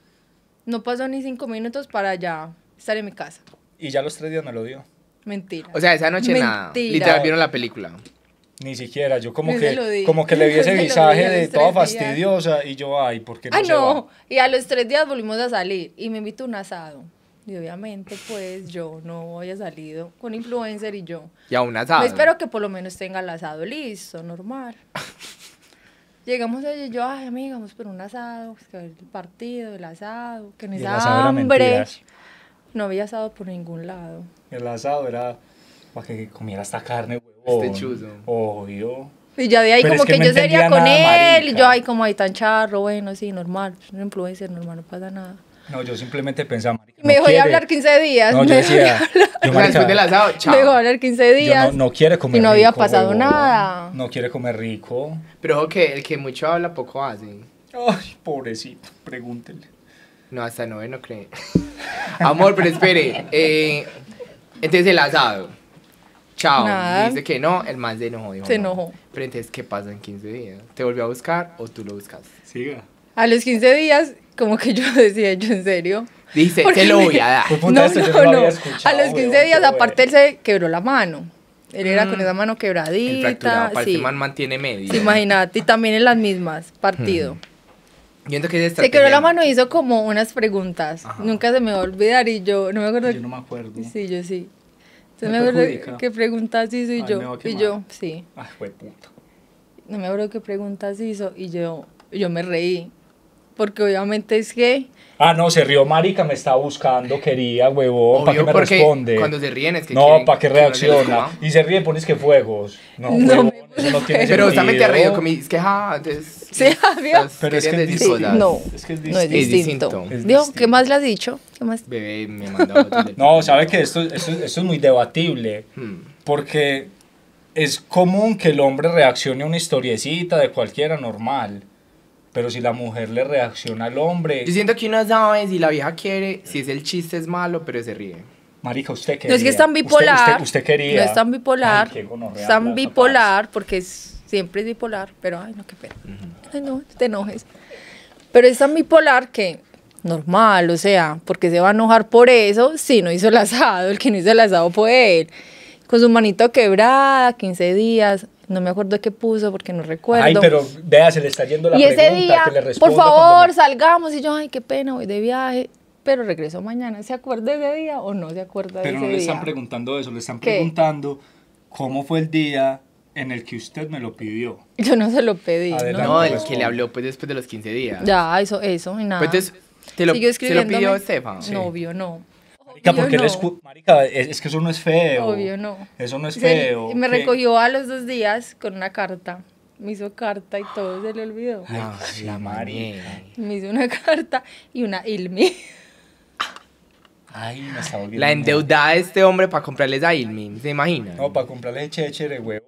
No pasó ni cinco minutos para ya estar en mi casa. Y ya los tres días me lo dio. Mentira. O sea, esa noche nada. Mentira. Literal, vieron la película. Ni siquiera, yo como Yo se que, lo di. como que le vi Yo ese se lo visaje di a de los toda tres días. fastidiosa y yo, ay, ¿por qué no Ah, se va? no. Y a los tres días volvimos a salir y me invitó a un asado. Y obviamente, pues yo no había salido con influencer y yo. Y aún asado. Me espero que por lo menos tenga el asado listo, normal. Llegamos allí y yo, ay, amiga, vamos por un asado, pues, que el partido, el asado, que no Y es el asado era hambre. mentiras. No había asado por ningún lado. El asado era para que comiera esta carne, huevón. Este chuzo. Obvio. Y ya de ahí Pero como es que que, no yo sería entendía con nada, él, y marica. yo, ay, como ahí tan charro, bueno, sí, normal, pues, un influencer, normal, no pasa nada. No, yo simplemente pensaba, marica, Y me no dejó de quiere. hablar quince días. No, yo me dejó de decía, hablar. yo, O sea, marica, después del asado, Me chao. dejó de hablar quince yo días. no, no quiere comer y no había rico, pasado huevón. nada. No quiere comer rico. Pero ojo que el que mucho habla, poco hace. Ay, pobrecito, pregúntele. No, hasta no, no cree. Amor, pero espere. Eh, entonces el asado. Chao. Nada. Dice que no, el man se enojó. Dijo Se no. enojó. Pero entonces, ¿qué pasa en quince días? ¿Te volvió a buscar o tú lo buscaste? Siga. A los quince días, como que yo decía, yo en serio. Dice, Porque te lo me- voy a dar. Pues, puta, No, esto yo no, no lo no. había escuchado, A los quince weón, días, qué aparte, él se quebró la mano. Él era con Mm. esa mano El quebradita. fracturado, para Sí. ese man mantiene medio. Sí, imagínate, y también en las mismas, partido. Yo siento que es Se quebró la estrategia. mano y hizo como unas preguntas. Ajá. Nunca se me va a olvidar y yo no me acuerdo. Yo no me acuerdo. Sí, yo sí. Se ¿Me me acuerdo perjudica? qué preguntas hizo y Ay, me va yo. a Y quemar. yo, sí. Ay, fue puta. No me acuerdo qué preguntas hizo y yo, yo me reí. Porque obviamente es que. Ah, no, se rió, marica, me estaba buscando, quería, huevón, ¿para Obvio, qué me porque responde? cuando se ríen es que No, quieren ¿para qué que uno se los reacciona? coma. Y se ríe, pones que fuegos. No, No huevón, me eso no tiene Pero sentido. justamente ha reído conmigo. Es que, ja, entonces. Sí, ¿vio? Pero es que querían es decir distinto. cosas. No, Es que es no es distinto. Es distinto. distinto. Es Digo, distinto. ¿qué más le has dicho? ¿Qué más? Bebé me mandó otros del- No, ¿sabe qué? Esto, esto, esto es muy debatible. Hmm. Porque es común que el hombre reaccione a una historiecita de cualquiera normal. Pero si la mujer le reacciona al hombre, Yo siento que uno sabe si la vieja quiere, si es el chiste es malo, pero se ríe. marica, usted quería. No es que es tan Usted- bipolar. Usted, usted, quería. No es tan bipolar. Ay, qué gonorrea, es tan Plaza bipolar porque es, siempre es bipolar. Pero, ay, no, qué pena. Ay, no, te enojes. Pero es tan bipolar que normal, o sea, porque se va a enojar por eso si no hizo el asado. El que no hizo el asado fue él. Con su manito quebrada, quince días. No me acuerdo qué puso porque no recuerdo. Ay, pero vea, se le está yendo la y ese pregunta día, que le por responda favor, cuando me- salgamos. Y yo, ay, qué pena, voy de viaje. Pero regreso mañana. ¿Se acuerda de ese día o no se acuerda de Pero ese no le día? están preguntando eso, le están ¿Qué? preguntando cómo fue el día en el que usted me lo pidió. Yo no se lo pedí. Adelante. ¿no? No, el responde. que le habló pues después de los quince días. Ya, eso, eso, y nada. Pues entonces, ¿te lo, Siguió ¿se lo pidió escribiéndome. Estefan? No, obvio no. Marica, Obvio porque no. él escu- Marica, es, es que eso no es feo. Obvio no. Eso no es Se- feo. me que- recogió a los dos días con una carta. Me hizo carta y todo se le olvidó. Ay, Ah, sí, la marica. mané. Me hizo una carta y una Ilmi. Ay, me está volviendo. La endeudada de este hombre para comprarles a Ilmi, ¿se imagina? No, para comprarle chéchere, huevón.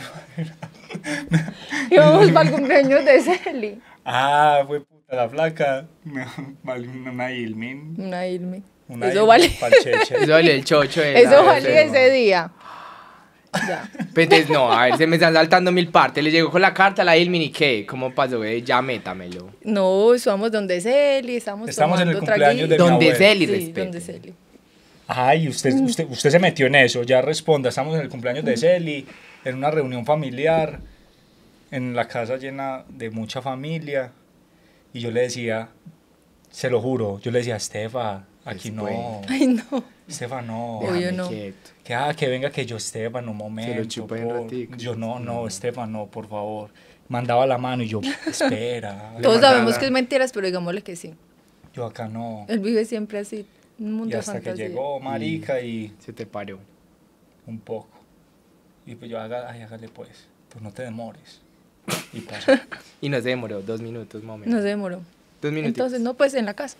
Íbamos para el cumpleaños de Celi. Ah, fue puta la flaca. Vale una Ilmin. Una Ilmi. Una Eso vale. Pa'l chéchere. Eso vale el chocho de Eso la- valía ese día. Ya. Pero entonces, no, a ver, se me están saltando mil partes. Le llegó con la carta a la Ilmi y ¿qué? ¿Cómo pasó? Eh, ya métamelo. No, estábamos donde Celi, estábamos Estamos en el tomando cumpleaños de mi traguitos. Donde abuelo. Celi, Sí, respete. donde Celi. Ay, usted, usted, usted se metió en eso, ya responda. Estamos en el cumpleaños de Celi, en una reunión familiar, en la casa llena de mucha familia. Y yo le decía, se lo juro, yo le decía, Estefa, aquí no. Ay, no. Estefa, no. Obvio Déjame no. quieto. Que, ah, que venga, que yo, Esteban, un momento. chupa en por- ratico. Yo, no, no, Esteban, no, por favor. Mandaba la mano y yo, espera. Todos mandaba- sabemos que es mentiras, pero digámosle que sí. Yo acá no. Él vive siempre así, un mundo Y de hasta que fantasía. llegó, marica, y Se te paró. un poco. Y pues yo, haga, ay, hágale pues, pues no te demores. Y pasó. Y no se demoró, dos minutos más o menos. No se demoró. Dos minutos. Entonces, no, pues en la casa.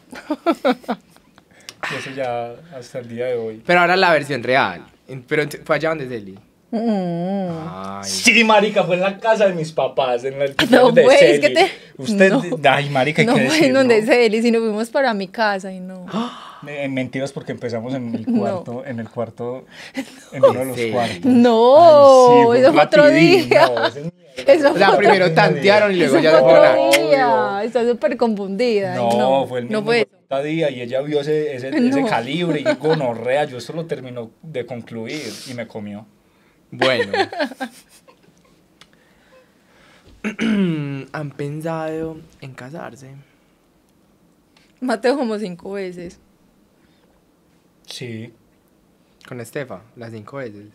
Y eso ya hasta el día de hoy. Pero ahora la versión real. En- Pero ent- fue allá donde Celi. Mm. Ay. Sí, marica, fue en la casa de mis papás, en el No, cumpleaños de pues, es Celi. que te... Usted, no. ay, marica, hay No que fue en donde decirlo. Celi, sino fuimos para mi casa y no. Eh, Mentiras porque empezamos en el No. cuarto, en el cuarto, en uno de los Sí. cuartos. No, Ay, sí, eso fue otro rapidín, día. no, ese es mierda. Eso O fue sea, otro, primero tantearon y luego eso ya fue se otro fueron a- día. Está súper confundida. No, y no, fue el mismo no fue eso. puta día y ella vio ese, ese, ese No. calibre y yo gonorrea, yo esto lo terminó de concluir y me comió. Bueno. ¿Han pensado en casarse? Mateo como cinco veces. Sí. Con Estefa, las cinco veces.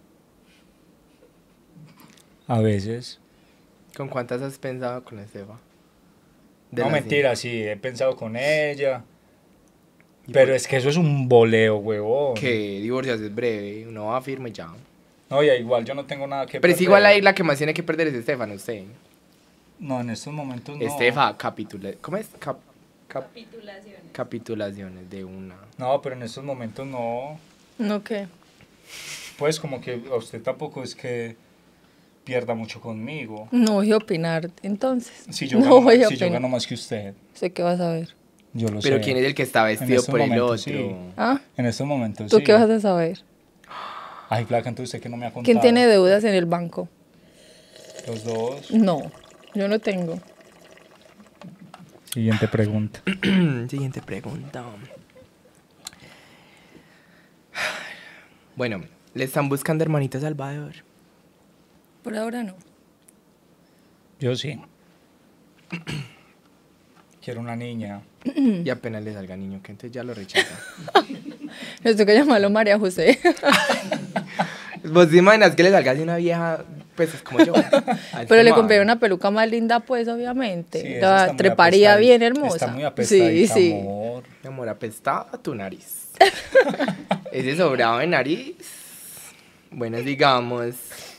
A veces. ¿Con cuántas has pensado con Estefa? De No, las mentira, sí, he pensado con ella. ¿Y Pero por- es que eso es un boleo, huevón. cinco. Que divorciarse es breve, uno va firme y ya. No, ya igual yo no tengo nada que Pero es perder. igual ahí la que más tiene que perder es Estefa, no usted. No, en estos momentos no. Estefa, capitula... ¿Cómo es? Cap... cap- Capitulaciones de una. No, pero en estos momentos no. No, ¿qué? Pues como que a usted tampoco es que pierda mucho conmigo. No voy a opinar, entonces. Si yo, no gano, voy a si yo opinar. gano más que usted, Sé qué vas a ver. yo lo Pero sé. ¿quién es el que está En vestido estos por el momentos, otro? sí. ¿Ah? En estos momentos, ¿Tú sí. qué vas a saber? Ay, placa, entonces usted que no me ha contado. ¿Quién tiene deudas en el banco? Los dos. No, yo no tengo. Siguiente pregunta. Siguiente pregunta. Bueno, le están buscando hermanita Salvador. Por ahora no. Yo sí. Quiero una niña. Y apenas le salga niño, que entonces ya lo rechaza. Les toca llamarlo María José. ¿Vos te imaginas que le salga así una vieja, pues es como yo? Pero le compré una peluca más linda, pues, obviamente. Sí, esa La está muy treparía apestadita, bien hermosa. Está muy apestadita, Sí, sí. amor. Mi amor, apestaba tu nariz. Ese sobrado de nariz. Bueno, digamos.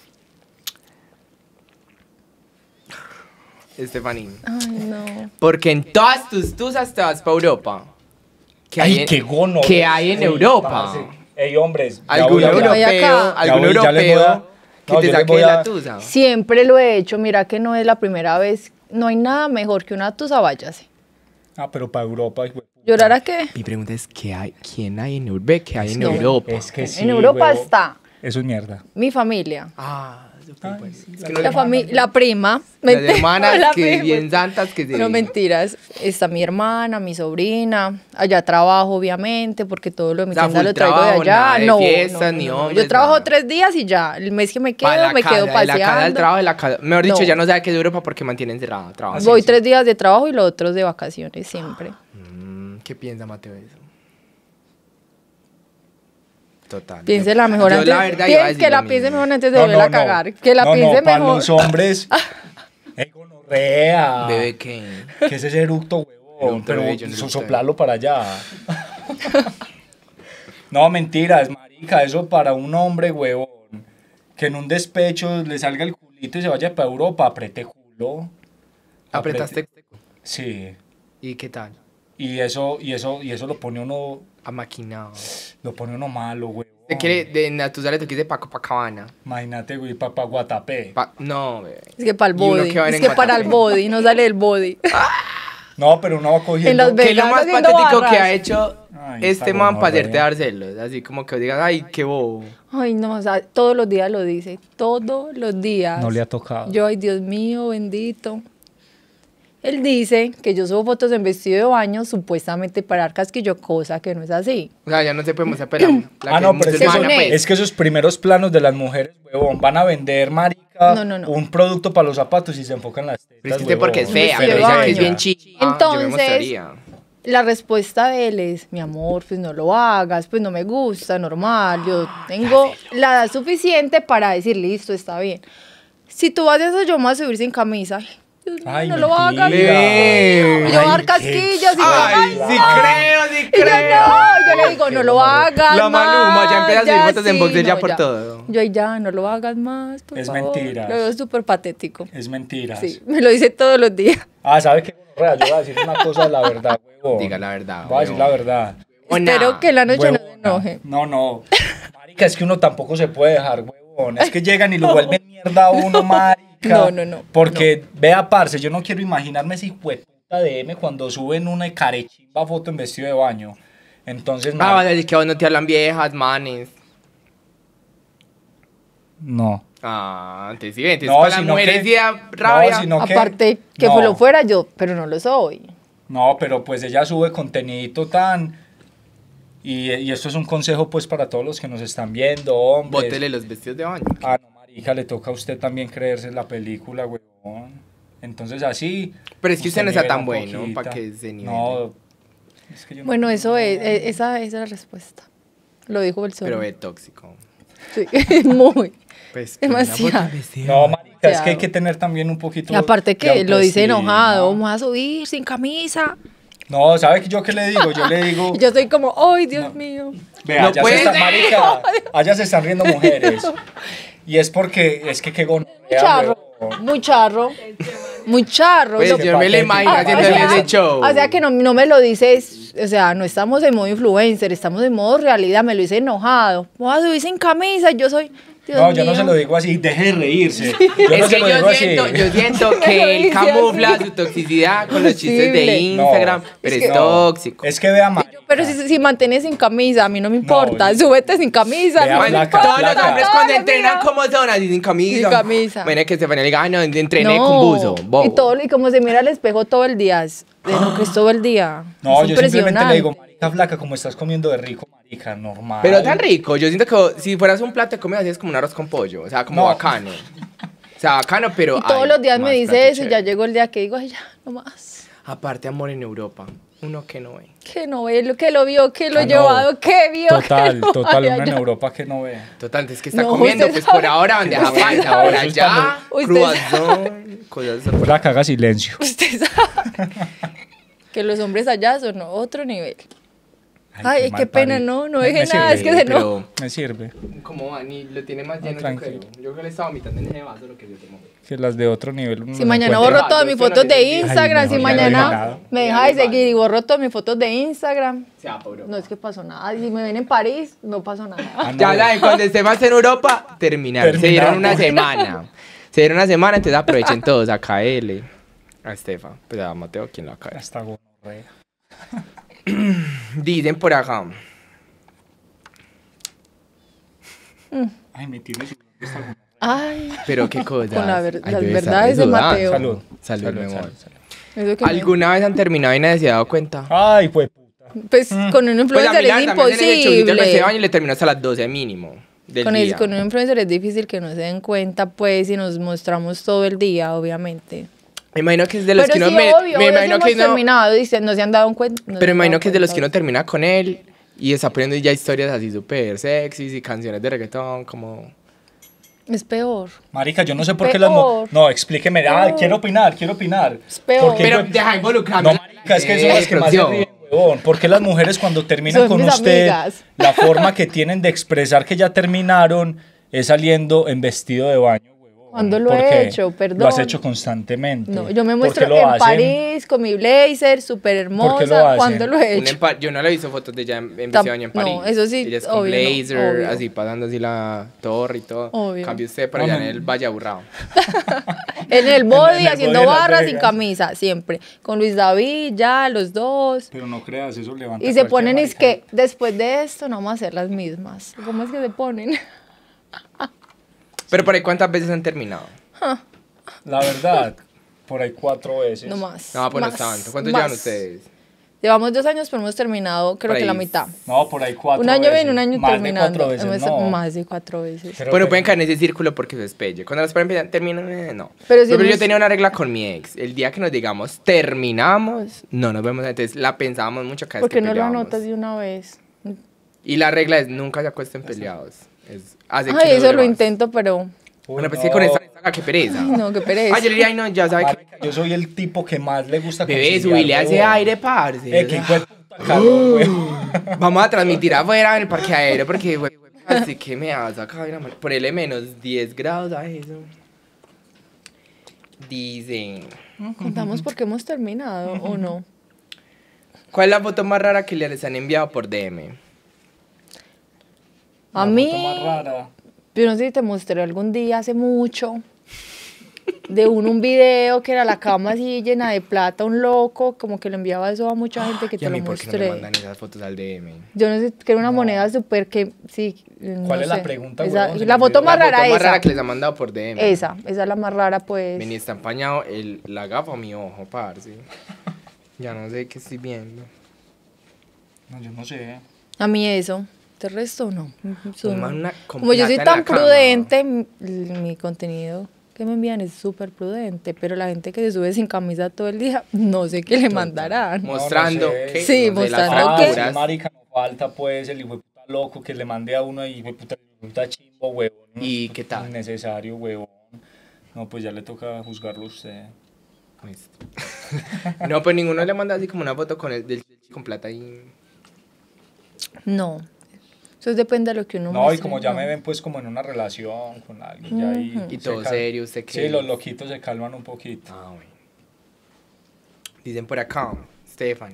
Estefanín. Ay, no. Porque en todas tus tusas te vas para Europa. ¿Qué Ay, en- qué gono. ¿Qué hay en Sí, Europa? parce. Ey, hombres. ya ¿Algún voy a hablar. voy europeo, acá. Ya algún voy, ya les voy europeo a- que no, te yo les saque voy de a- la tusa? Siempre lo he hecho. Mira que no es la primera vez. No hay nada mejor que una tusa, váyase. Ah, pero para Europa. hijo de puta. ¿Llorar a qué? Mi pregunta es, ¿qué hay? ¿Quién hay en Europa? ¿Qué hay en No. Europa? Es que sí, En Europa huevo. está Eso es mierda. mi familia. Ah, súper bueno. Es que La, no- fami- la prima. las Mentira, hermanas la que prima. bien santas que se... No, mentiras. Está mi hermana, mi sobrina. Allá trabajo, obviamente, porque todo lo de mi O sea, tienda full lo traigo de trabajo, allá. nada de no, fiestas, no, ni no, no. hombres, Yo trabajo nada. tres días y ya. El mes que me quedo, Pa' la me casa, quedo de la casa del paseando. trabajo, de la casa... Mejor dicho, No. ya no sabe qué es Europa porque mantiene encerrada. Trabaja. Voy tres días de trabajo y los otros de vacaciones siempre. Mm, ¿Qué piensa Mateo de eso? Total. Piense la mejor Yo, antes. la verdad, iba a piense decir que lo la piense mismo. mejor antes de No, volver no, a no. cagar. Que la no, piense no, para mejor. los hombres. ¡Ey, gonorrea! Bebé, ¿qué? ¿Qué es ese eructo, huevón? Eructo, Pero bebé, yo no so- eructo. soplarlo para allá. No, mentiras, marica. Eso para un hombre, huevón. Que en un despecho le salga el culito y se vaya para Europa. Apriete culo. ¿Apretaste? Sí. ¿Y qué tal? Y eso, y eso, y eso lo pone uno, Amaquinado. lo pone uno malo, huevón. ¿Te quiere, de Natuzale te quise pa' Copacabana? Imagínate, güey, para Guatapé. Pa- no, bebé. Es que para el Y uno body. que va en Es que para el Guatapé. body. No sale el body. No, pero uno va cogiendo. En Las ¿Qué es lo Vegas más haciendo patético barras. que ha hecho Ay, este esta man para gonorrea. hacerte dar celos? Así como que digas, ay, qué bobo. Ay, no, o sea, todos los días lo dice. Todos los días. No le ha tocado. Yo, ay, Dios mío, bendito. Él dice que yo subo fotos en vestido de baño supuestamente para dar casquillo, cosa que no es así. O sea, ya no se podemos esperar. La Ah, que no, pero es que, musulmana, eso- Según él. es que esos primeros planos de las mujeres, huevón, van a vender, marica, No, no, no. un producto para los zapatos y se enfocan en las tetas, Pero es que usted porque es huevón. fea, Vestido pero de dice que es baño. bien chica. Entonces, yo me mostraría. La respuesta de él es, mi amor, pues no lo hagas, pues no me gusta, normal, yo tengo la edad suficiente para decir, listo, está bien. Si tú vas a eso, yo me voy a subir sin camisa. Ay, Dios mío, Ay, no lo mentira. hagas. Bebé. Y yo voy a dar Ay, casquillas y yo, Ay, ay, sí no. creo, sí Y yo creo. no, yo le digo, no lo hagas La Maluma más, ya empieza a subir fotos en boxer ya por ya. todo. Yo, ay, ya, no lo hagas más, por Es favor. mentira. Lo veo súper patético. Es mentira. Sí, me lo dice todos los días. Ah, ¿sabe qué? Gonorrea? Yo voy a decir una cosa de la verdad, huevón. Diga la verdad, Voy a decir huevón. la verdad. Huevona. Espero que la noche no se Huevona. enoje. No, no. Marica, es que uno tampoco se puede dejar, huevón. Es que llegan y lo vuelven mierda a uno, marica. No, no, no, Porque, vea, parce, yo no quiero imaginarme ese hijueputa D M cuando suben una carechimba foto en vestido de baño. Entonces, Ah, marica, vas a decir que a vos no te hablan viejas, manes. no. Ah, antes sí, entonces No, para las sino mujeres que- sí da rabia. no, sino que- Aparte, que no. pues lo fuera yo, pero no lo soy. No, pero pues ella sube contenido tan... Y, y esto es un consejo pues para todos los que nos están viendo, hombres. Bótele los vestidos de baño. Ah, no, marica, le toca a usted también creerse la película, huevón. Entonces así... Pero es que usted no está nivela tan un bueno poquito. para que se nivele. No, es que yo no- Bueno, eso es, e- esa, esa es la respuesta. Lo dijo el sol. Pero es tóxico. Sí, muy. Pues, Demasiado. No, marica, es que hay Demasiado. que tener también un poquito... Y aparte de que lo dice autoestima. enojado, vamos a subir sin camisa. No, ¿sabe yo qué le digo? Yo le digo... Y yo soy como, ay, Dios mío. Vea, No allá, se puede está, ser. marica, allá se están riendo mujeres. Y es porque, es que qué Muy gonorrea, charro, huevón. muy charro, muy charro. Pues Lo- yo me lo imagino Ah, haciendo o sea, ese show. O sea que no, no me lo dices, o sea, no estamos en modo influencer, estamos en modo realidad, me lo dice enojado. Voy a subir sin camisa, yo soy, Dios No, yo no mío. se lo digo así, deje de reírse. Yo no Es se que lo yo digo así. siento, yo siento Me lo que él dice camufla así. su toxicidad con los chistes de Imposible. Instagram, No, pero es es, que- tóxico. Es que vea, marica. Pero si, si mantienes sin camisa, a mí no me importa. yo- Súbete sin camisa, Vea, no me flaca, importa. Todos los flaca. hombres no, cuando Dios entrenan mío. como son, así sin camisa. Sin camisa. Bueno, que se pone el gano, entrené No, con buzo. bobo. Y, todo, y como se mira al espejo todo el día, es de lo que es todo el día. No, es yo simplemente le impresionante. digo, marica flaca, como estás comiendo de rico, marica, normal. Pero tan rico, yo siento que si fueras un plato de comida así es como un arroz con pollo, o sea, como No. bacano. O sea, bacano, pero Y todos hay los días me más dice plato eso y ya chévere. llegó el día que digo, ay, ya, no más. Aparte, amor en Europa. Uno que no ve. Que no ve, lo que lo vio, que lo Ah, he no. llevado, que vio. Total, que no total, vaya uno en allá. Europa que no ve. Total, es que está No, comiendo, usted pues sabe. por ahora bandeja Usted paisa, sabe. por Eso es allá, Usted croissant, cosas así. La caga silencio. Usted sabe que los hombres allá son otro nivel. Ay, qué pena, no, no Me- dije me nada, es sirve, que se pero- no. Me sirve. ¿Cómo va? Ni lo tiene más lleno, yo tranquilo. creo. Yo creo que le estaba vomitando en ese vaso lo que yo tomo. Que las de otro nivel. uno Si las mañana encuentra. borro todas mis Yo no fotos le de dije. Ay, Instagram, si mejor ya no diga mañana nada. me deja de seguir y borro todas mis fotos de Instagram, Se va por Europa. no es que pasó nada. Si me ven en París, no pasó nada. Ah, no. Ya saben, cuando estemos en Europa, terminaron. Se dieron una Terminaron. semana. Se dieron una semana, entonces aprovechen todos. A Kaele, a Estefa, pues a Mateo, quien lo acaba. Hasta gonorrea. Dicen por acá. Ay, me tienes esta gonorrea. Ay, Pero qué cosa. Con la ver- las verdades de Mateo. Salud. Salud, mi amor. eso que me- ¿Alguna vez han terminado y nadie se ha dado cuenta? Ay, pues puta. pues con un Pues a influencer Milán es también en el chocito que se imposible. baña y le terminó hasta las doce mínimo del Con, el, día. con un influencer es difícil que no se den cuenta, pues, si nos mostramos todo el día, obviamente. Me imagino que es de los Pero que sí, uno me, obvio, me obvio, imagino sí que hemos no, terminado y se- no se han dado cuenta. no se pero han imagino dado que es de los que cuenta. uno termina con él y está poniendo ya historias así súper sexys y canciones de reggaetón como... Es peor. Marica, yo no sé por qué las mu- Peor. No, explíqueme. Ah, Peor. quiero opinar, quiero opinar. Es peor. Porque Pero yo- deja involucrarme. No, marica, es que son las que más se ríen, huevón. ¿Por qué las mujeres cuando terminan Son con mis usted, amigas. la forma que tienen de expresar que ya terminaron es saliendo en vestido de baño, huevón? ¿Cuándo lo ¿Por he qué? hecho? Perdón. Lo has hecho constantemente. No, yo me ¿Por muestro qué lo en hacen? París con mi blazer, súper ¿Por qué lo hermosa. hacen? ¿Cuándo lo he Un hecho? empa- yo no le he visto fotos de ella en, en Tam- vestido de baño en París. no, eso sí, Ella es con obvio, no, blazer, obvio. así pasando así la torre y todo. Obvio. Cambio usted para No, allá no. en el Valle Aburrado. En el En body, el haciendo body de Las barras sin Vegas. camisa, siempre. Con Luis David, ya, los dos. Pero no creas, eso levanta Y se cualquier ponen, es marica. que después de esto no vamos a hacer las mismas. ¿Cómo es que se ponen? Pero por ahí, ¿cuántas veces han terminado? La verdad, por ahí cuatro veces. No más. No, pues no más, tanto. ¿Cuántos más. llevan ustedes? Llevamos dos años, pero hemos terminado, creo Por que la ahí. mitad. No, por ahí cuatro Un año veces. bien, un año Más terminando. de cuatro veces, Hemos- no. Más de cuatro veces. Creo Bueno, que- pueden caer en ese círculo porque se despelle. Cuando las parejas terminan, eh, no. Pero Pero, si yo hemos- tenía una regla con mi ex. El día que nos digamos terminamos, no nos vemos. Entonces la pensábamos mucho cada vez ¿Por que qué no lo peleábamos. anotas de una vez? Y la regla es nunca se acuesten peleados. Es, hace que Ay, no eso dure lo más. intento, pero... Uy, Bueno, pues no. que con esta saga, qué pereza. Ay, no, qué pereza. Ay, yo le diría, ay, no, ya sabe que... Marica, yo soy el tipo que más le gusta Bebé, conciliar, subile a ese huevón. aire, parce. Eh, que hijo de puta calor, huevón. Vamos a transmitir afuera en el parque aéreo porque, güey, así que me vas a caer, man. Por L menos diez grados a eso. Dicen, ¿Contamos por qué hemos terminado o no? ¿cuál es la foto más rara que les han enviado por D M? A La mí... foto más rara. Yo no sé si te mostré algún día hace mucho de un, un video que era la cama así llena de plata, un loco, como que le enviaba eso a mucha gente que ¿Y te a mí lo por qué no me mostré. mandan esas fotos al D M? Yo no sé, que era una moneda súper que, sí, no ¿Cuál es la sé. pregunta, Esa- huevón? Se La me foto olvidó. más La rara foto más esa. rara que les han mandado por D M. Esa, esa es la más rara, pues. Vení, está empañado el, la gafa o mi ojo, parce. Ya no sé qué estoy viendo. No, yo no sé. A mí eso. ¿Te resto no? Son- Como una- con Como yo soy plata en tan la cama. prudente, mi, mi contenido que me envían es súper prudente, pero la gente que se sube sin camisa todo el día, no sé qué le mandarán. No, Mostrando no sé. que Sí, no sé, las mostrando Ah, que- sí, fracturas. marica, no falta pues el hijo de puta loco que le mande a uno y hijo de puta, puta chimbo, huevón. ¿Y qué tal? Innecesario, huevón. No, pues ya le toca juzgarlo a usted. No, pues ninguno le manda así como una foto con el del con plata ahí. No. Eso depende de lo que uno No, y muestre, como ya no. me ven pues como en una relación con alguien, ya ahí Ujú. Y se todo cal- serio, ¿usted qué? Sí, los loquitos se calman un poquito. Ah, bueno. Dicen por acá, Stephanie.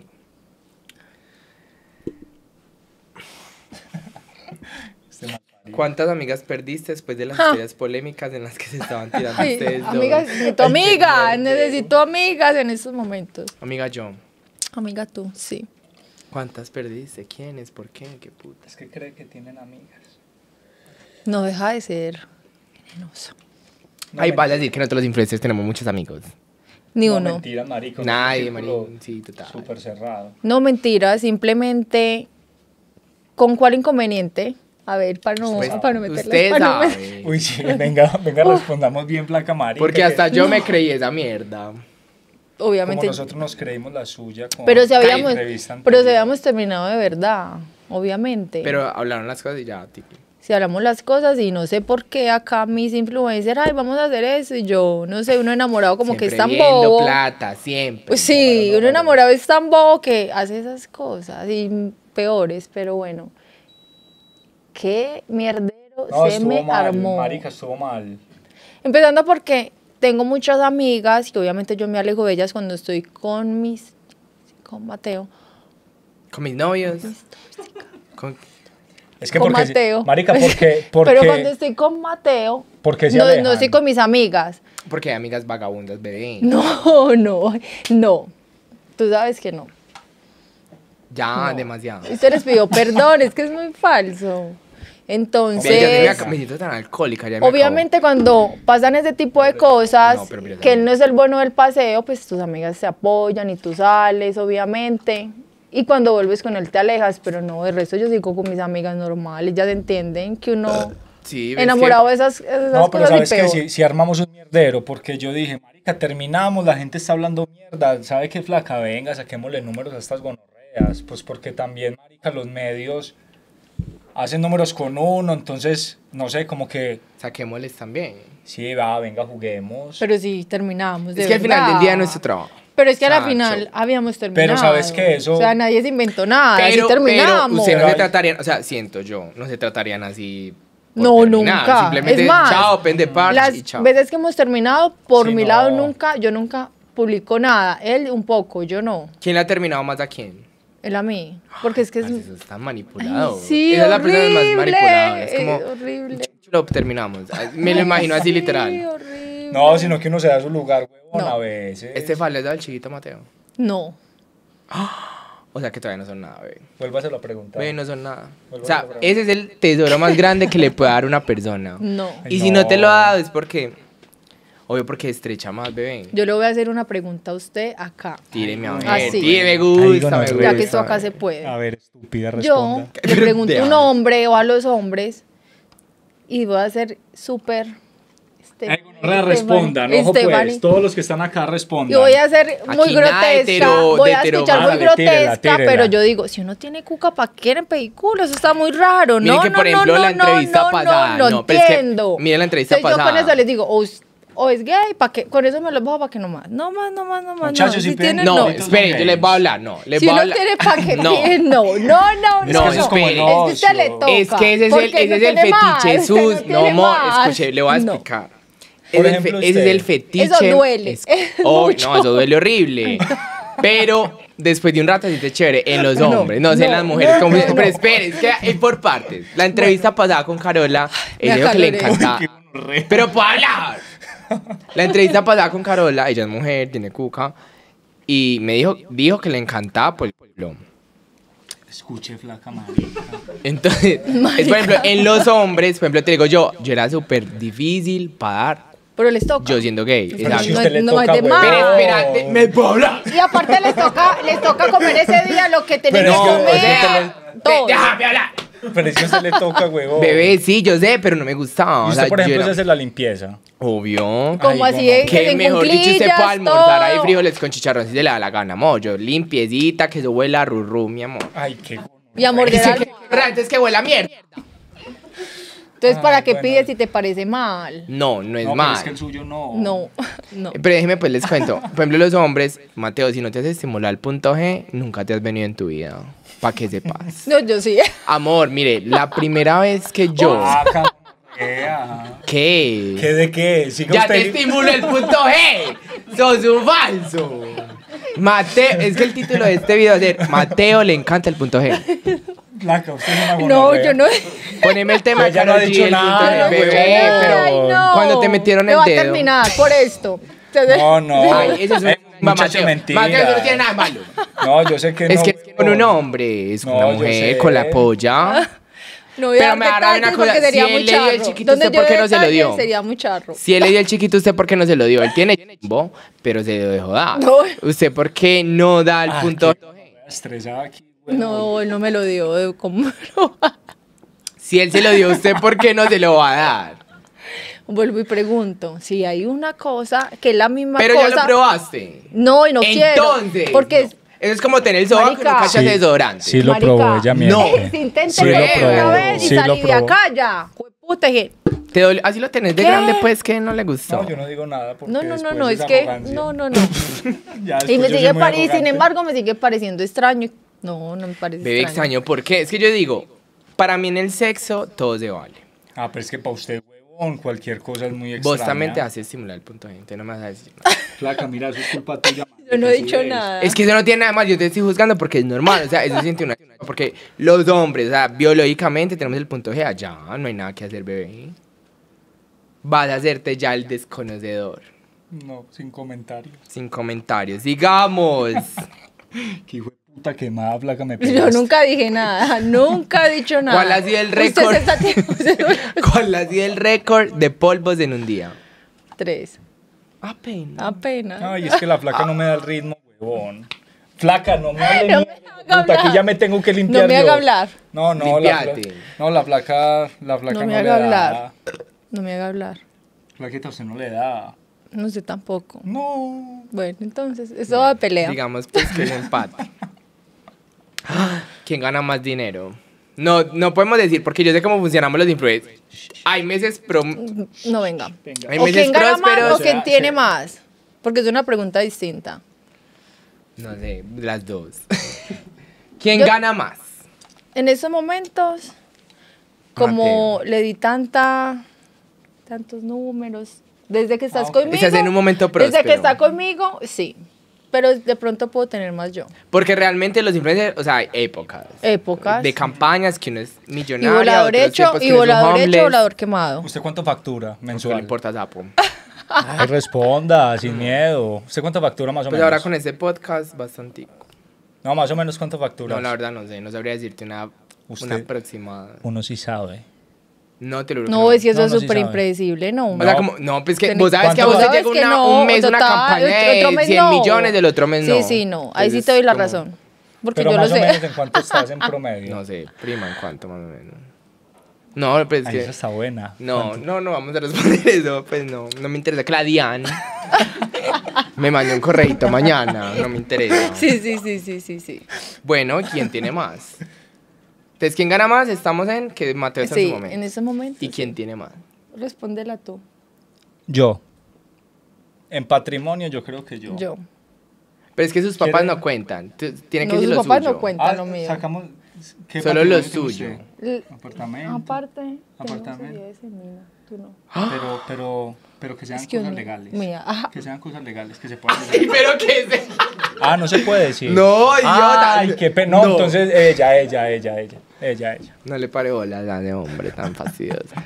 Este man- ¿Cuántas amigas perdiste después de las Ja. historias polémicas en las que se estaban tirando Ay, ustedes dos? amigas, necesito Ay, qué amigas, mierda. necesito amigas en estos momentos. Amiga yo, Amiga tú, sí. ¿cuántas perdiste? ¿Quiénes? ¿Por qué? ¿Qué puta? Es que cree que tienen amigas. No deja de ser venenoso. No, Ay, mentira. vale a decir que nosotros los influencers tenemos muchos amigos. Ni No, uno. mentira, marico. Nadie, es un círculo marico, sí, total. Súper cerrado. No, mentira, simplemente, ¿con cuál inconveniente? A ver, para no, Pues, para no meterle. usted para no met- sabe. Uy, sí, venga, venga, respondamos bien, placa marica. Porque que hasta yo me creí esa mierda. Como Obviamente. nosotros nos creímos la suya con Pero si la habíamos, entrevista pero si anterior. habíamos terminado de verdad, obviamente. Pero hablaron las cosas y ya, tipo. Si hablamos las cosas y no sé por qué acá mis influencers, ay, vamos a hacer eso, y yo, no sé, uno enamorado como que es tan Siempre viendo bobo. plata, siempre. Pues sí, uno enamorado es tan bobo que hace esas cosas y peores, pero bueno. Qué mierdero No, se estuvo me mal, armó. marica, estuvo mal. Empezando porque tengo muchas amigas y obviamente yo me alejo de ellas cuando estoy con mis, con Mateo. Con mis novios. Con... Es que con porque, Mateo. marica, porque, porque, Pero cuando estoy con Mateo, ¿por qué se no, alejan? no estoy con mis amigas. Porque hay amigas vagabundas, bebé. No, no, no. Tú sabes que no. Ya, demasiado. Usted les pidió perdón, es que es muy falso. Entonces, Ve, ya se me, ac- me siento tan alcohólica. Ya me obviamente cuando pasan ese tipo de cosas, No, pero mira, que él no es el bueno del paseo, pues tus amigas se apoyan y tú sales, obviamente. Y cuando vuelves con él te alejas, pero no, de resto yo sigo con mis amigas normales, ya se entienden que uno Sí, ves enamorado que- de esas, esas No, pero cosas sabes y que peor. si, si armamos un mierdero, porque yo dije, marica, terminamos, la gente está hablando mierda, ¿sabe qué, flaca? Venga, saquémosle números a estas gonorreas, pues porque también, marica, los medios hacen números con uno, entonces, no sé, como que, Saquémosles también. sí, va, venga, juguemos. Pero sí, terminamos. de Es que al final del verdad. día es nuestro trabajo. Pero es que a la Chacho. final habíamos terminado. ¿sabes qué? Eso- O sea, nadie se inventó nada, Pero, así pero terminamos. ustedes no Pero se hay- tratarían, o sea, siento yo, no se tratarían así. por No, terminar. nunca. Simplemente, Es más, chao, pende parche Las y chao. veces que hemos terminado, por Sí, mi no. lado nunca, yo nunca publico nada. Él un poco, yo no. ¿Quién le ha terminado más a quién? Él a mí. Porque es que es... Parce, eso está manipulado. Ay, sí, Esa es la persona más horrible, manipulada. Es como, es horrible. lo terminamos. Me lo imagino así Sí, literal. horrible. No, sino que uno se da su lugar, huevón, No. a veces. Este falda es del chiquito Mateo. No. O sea que todavía no son nada, bebé. Vuélvaselo a preguntar. Bebé, no son nada. Vuelvo O sea, a la pregunta. ese es el tesoro más grande que le puede dar una persona. No. Y si no te lo ha No. dado es porque, obvio porque estrecha más, bebé. Yo le voy a hacer una pregunta a usted acá. Tíreme a ver, Ah, sí. tire, me Ay, gusta, bueno, me ya gusta. Ya que esto acá se puede. A ver, estúpida, Yo responda. le pregunto a un Ya. hombre o a los hombres y voy a ser súper... este- Ay, gonorrea, respondan, ojo Estefani. pues, todos los que están acá respondan. Y voy a ser muy Aquí nada grotesca, hetero- voy de a hetero- escuchar muy Hágale, tírela, grotesca, tírela. pero yo digo, si uno tiene cuca, ¿para qué quieren pedículo? Eso está muy raro, Miren no, que, no, por no, ejemplo, no, la no, entrevista no, pasada, no, no, no pero es que, entiendo. miren la entrevista Entonces, yo con pasada. eso les digo, o es, o es gay, ¿para qué? Con eso me lo bajo para que no más, no más, no más, no más, Muchachos, no, si si piden- tienen, No, no. espere, yo les voy a hablar, no. Les Si voy a no hablar. tiene para qué No. piden, no, no, no, No, no, eso es como el es que usted le ocio. toca. Es que ese es el, porque ese no es el tiene más, fetiche usted sus. No, tiene mo, más. escuche, le voy a No. explicar. Por Es el ejemplo, fe- ese es usted. el fetiche. Eso duele, Es- es Oh, mucho. no, eso duele horrible. Pero después de un rato así te chévere en los No, hombres, no, sé en no, las mujeres. no, como- no, no. Pero espere, es que es por partes. La entrevista pasada con Carola, Me ella dijo que le acaloré. encantaba. Uy, qué gonorrea. Pero puedo hablar. La entrevista pasada con Carola, ella es mujer, tiene cuca. Y me dijo, dijo que le encantaba por el pueblo. Escuche, flaca marica. Entonces, es, por ejemplo, en los hombres, por ejemplo, te digo yo, yo era súper difícil para dar, Pero les toca. yo siendo gay. Pero exacto. si no usted es- le no toca, es de huevón. más. Pero espérate, ¿me puedo hablar? Y aparte les toca, les toca comer ese día lo que tienen Pero que es que- comer. es que todo. Déjame hablar. Pero es que a usted le toca, huevón. Bebé, sí, yo sé, pero no me gustaba. Y O usted, sea, por yo ejemplo, era- se hace la limpieza. Obvio. Como Ay, así no, no. de que Que en mejor dicho, usted puede cuclillas, almorzar ahí todo. frijoles con chicharrón si se le da la gana, mo. Yo limpiecita, que eso huele a rurú, mi amor. Ay, qué gonorrea. Y a morder Dice al- que realmente que huele a mierda. Entonces, ¿para Ay, qué bueno. pides si te parece mal? No, no es No, pero mal. es que el suyo no. No, no. Pero déjeme pues les cuento. Por ejemplo, los hombres, Mateo, si no te has estimulado el punto G, nunca te has venido en tu vida. Para que sepas. No, yo sí. Amor, mire, la primera vez que yo. Flaca, gonorrea. ¿Qué? ¿Qué de qué? Siga Ya usted. te estimuló el punto G. Sos un falso. Mateo, es que el título de este video es de Mateo le encanta el punto G. Flaca, usted es una No, gonorrea. yo no. Poneme el tema de Ella no ha Karol G, dicho el punto nada, G, bebé, huevón. pero Ay, no. cuando te metieron Me el va a dedo. terminar por esto. Entonces- No, no. Ay, eso es un Eh, Va, muchacho, Mateo. mentira. Mateo, eso no tiene nada de malo. No, yo sé que no. Es que es con huevón. un hombre, es con No, una yo mujer, sé. con la polla. No voy a Pero dar me da rabia una detalles cosa, porque sería si muy él le dio el charro. chiquito, Donde ¿usted por yo qué dé no se lo detalles dio? Sería muy charro. Si él le dio el chiquito, ¿usted por qué no se lo dio? Él tiene chimbo, pero se lo dejó dar. No. ¿Usted por qué no da el Ay, punto qué estresada aquí, huevón. No, él no me lo dio. ¿Cómo me lo va a- Si él se lo dio a usted, ¿por qué no se lo va a dar? Vuelvo y pregunto, si hay una cosa que es la misma Pero cosa. ya lo probaste. No, y no quiero. Entonces, porque no. Eso es como tener el sobaco y no Marica. cachas Sí. desodorante. Sí lo Marica, probó, ella no. miente. Si intenté Sí lo una probó, vez y sí lo salí de probó. acá ya. Jueputa, dije, Te dolió- Así lo tenés de ¿Qué? grande, pues, que no le gustó. No, yo no digo nada porque no, no, no, después no, es esa que, arrogancia. no, no, no. Ya Y después me yo sigue soy muy pareciendo, sin arrogante. embargo, me sigue pareciendo extraño. No, no me parece Bebé extraño, ¿por qué? Es que yo digo, para mí en el sexo todo se vale. Ah, pero es que para usted, huevón, cualquier cosa es muy extraña. Vos también te haces estimular el punto G, entonces no me vas a decir nada. Flaca, mira, eso es culpa tuya. Yo no he marica, dicho sí nada. Es que eso no tiene nada más, yo te estoy juzgando porque es normal, o sea, eso siente una... Porque los hombres, o sea, biológicamente tenemos el punto G allá, no hay nada que hacer, bebé. Vas a hacerte ya el desconocedor. es. No, sin comentarios. Sin comentarios, digamos. Qué hijo de puta quemada, flaca, me Yo pegaste. nunca dije nada, nunca he dicho nada. ¿Cuál ha sido el Usted récord? se está- ¿Cuál ha sido el récord de polvos en un día? Tres, Apenas. apenas. Ay, es que la flaca no me da el ritmo, huevón. Flaca, no me hable No mierda, me haga puta, hablar. aquí ya me tengo que limpiar No me yo. haga hablar. No, no, la, fla- Limpiate. no, la flaca, la flaca No no, me le haga da. hablar. No me haga hablar. Flaquita, usted no le da. No sé tampoco. No. Bueno, entonces, eso va de pelea. Digamos pues que es un empate. ¿Quién gana más dinero? No, no podemos decir porque yo sé cómo funcionamos los influencers. Hay meses pro... No, venga. Venga. Hay O meses quién gana más prósperos. o quién sea, tiene sí. más. Porque es una pregunta distinta. No sé, las dos. ¿Quién Yo- gana más? En esos momentos, como le di tanta, tantos números, desde que estás Ah, ok. conmigo. Estás en un momento Desde próspero. que está conmigo, sí. Pero de pronto puedo tener más yo. Porque realmente los influencers, o sea, hay épocas. Épocas. De campañas que uno es Y millonario. volador otros hecho, tiempos que y uno es un volador hecho, homeless. volador quemado. ¿Usted cuánto factura No mensual? le importa sapo. Ay, responda, sin miedo. ¿Usted cuánto factura más o Pues menos? ahora con este podcast, bastante. No, más o menos cuánto factura. No, la verdad no sé, no sabría decirte una, Usted- una aproximada. Uno sí sabe. No te lo juro. No, es que eso No, es no, sí súper sabe. impredecible, no. O sea, como, no, pues que Ten- vos sabes que a ¿Cuánto? vos te ¿Sabes llega que una, no? un mes una Total, campaña de otro mes cien no. millones, del otro mes no. Sí, sí, no. Ahí sí Entonces, te doy la como- razón. Porque Pero yo más lo o menos sé. en cuánto estás en promedio. No sé, prima, ¿en cuánto más o menos? No, pues es Ay, que... esa está buena. No, ¿Cuánto? no, no vamos a responder eso, pues no, no me interesa. Claudian me mandó un correito mañana, no me interesa. Sí, sí, sí, sí, sí, sí. Bueno, ¿quién tiene más? Entonces, ¿quién gana más? Estamos en que Mateo está en Sí, su momento. en ese momento. ¿Y quién tiene más? Respóndela tú. Yo. En patrimonio yo creo que yo. Yo. Pero es que sus papás ¿Quiere? no cuentan. T- Tiene que No, decir sus lo papás suyo. no cuentan Ah, lo mío. sacamos... ¿qué Solo lo patrimonio tiene suyo. usted? L- Apartamento. Aparte, Apartamento. tenemos ideas en mina, tú no. Pero, pero, pero que sean Es que cosas uno- legales. mira, ajá. Que sean cosas legales, que se puedan Ay, decir. pero qué es eso? Ah, no se puede decir. No, idiota. Ay, qué pena. No, No. entonces ella, ella, ella, ella. Ella, ella. No le pare bola a de hombre tan fastidiosa.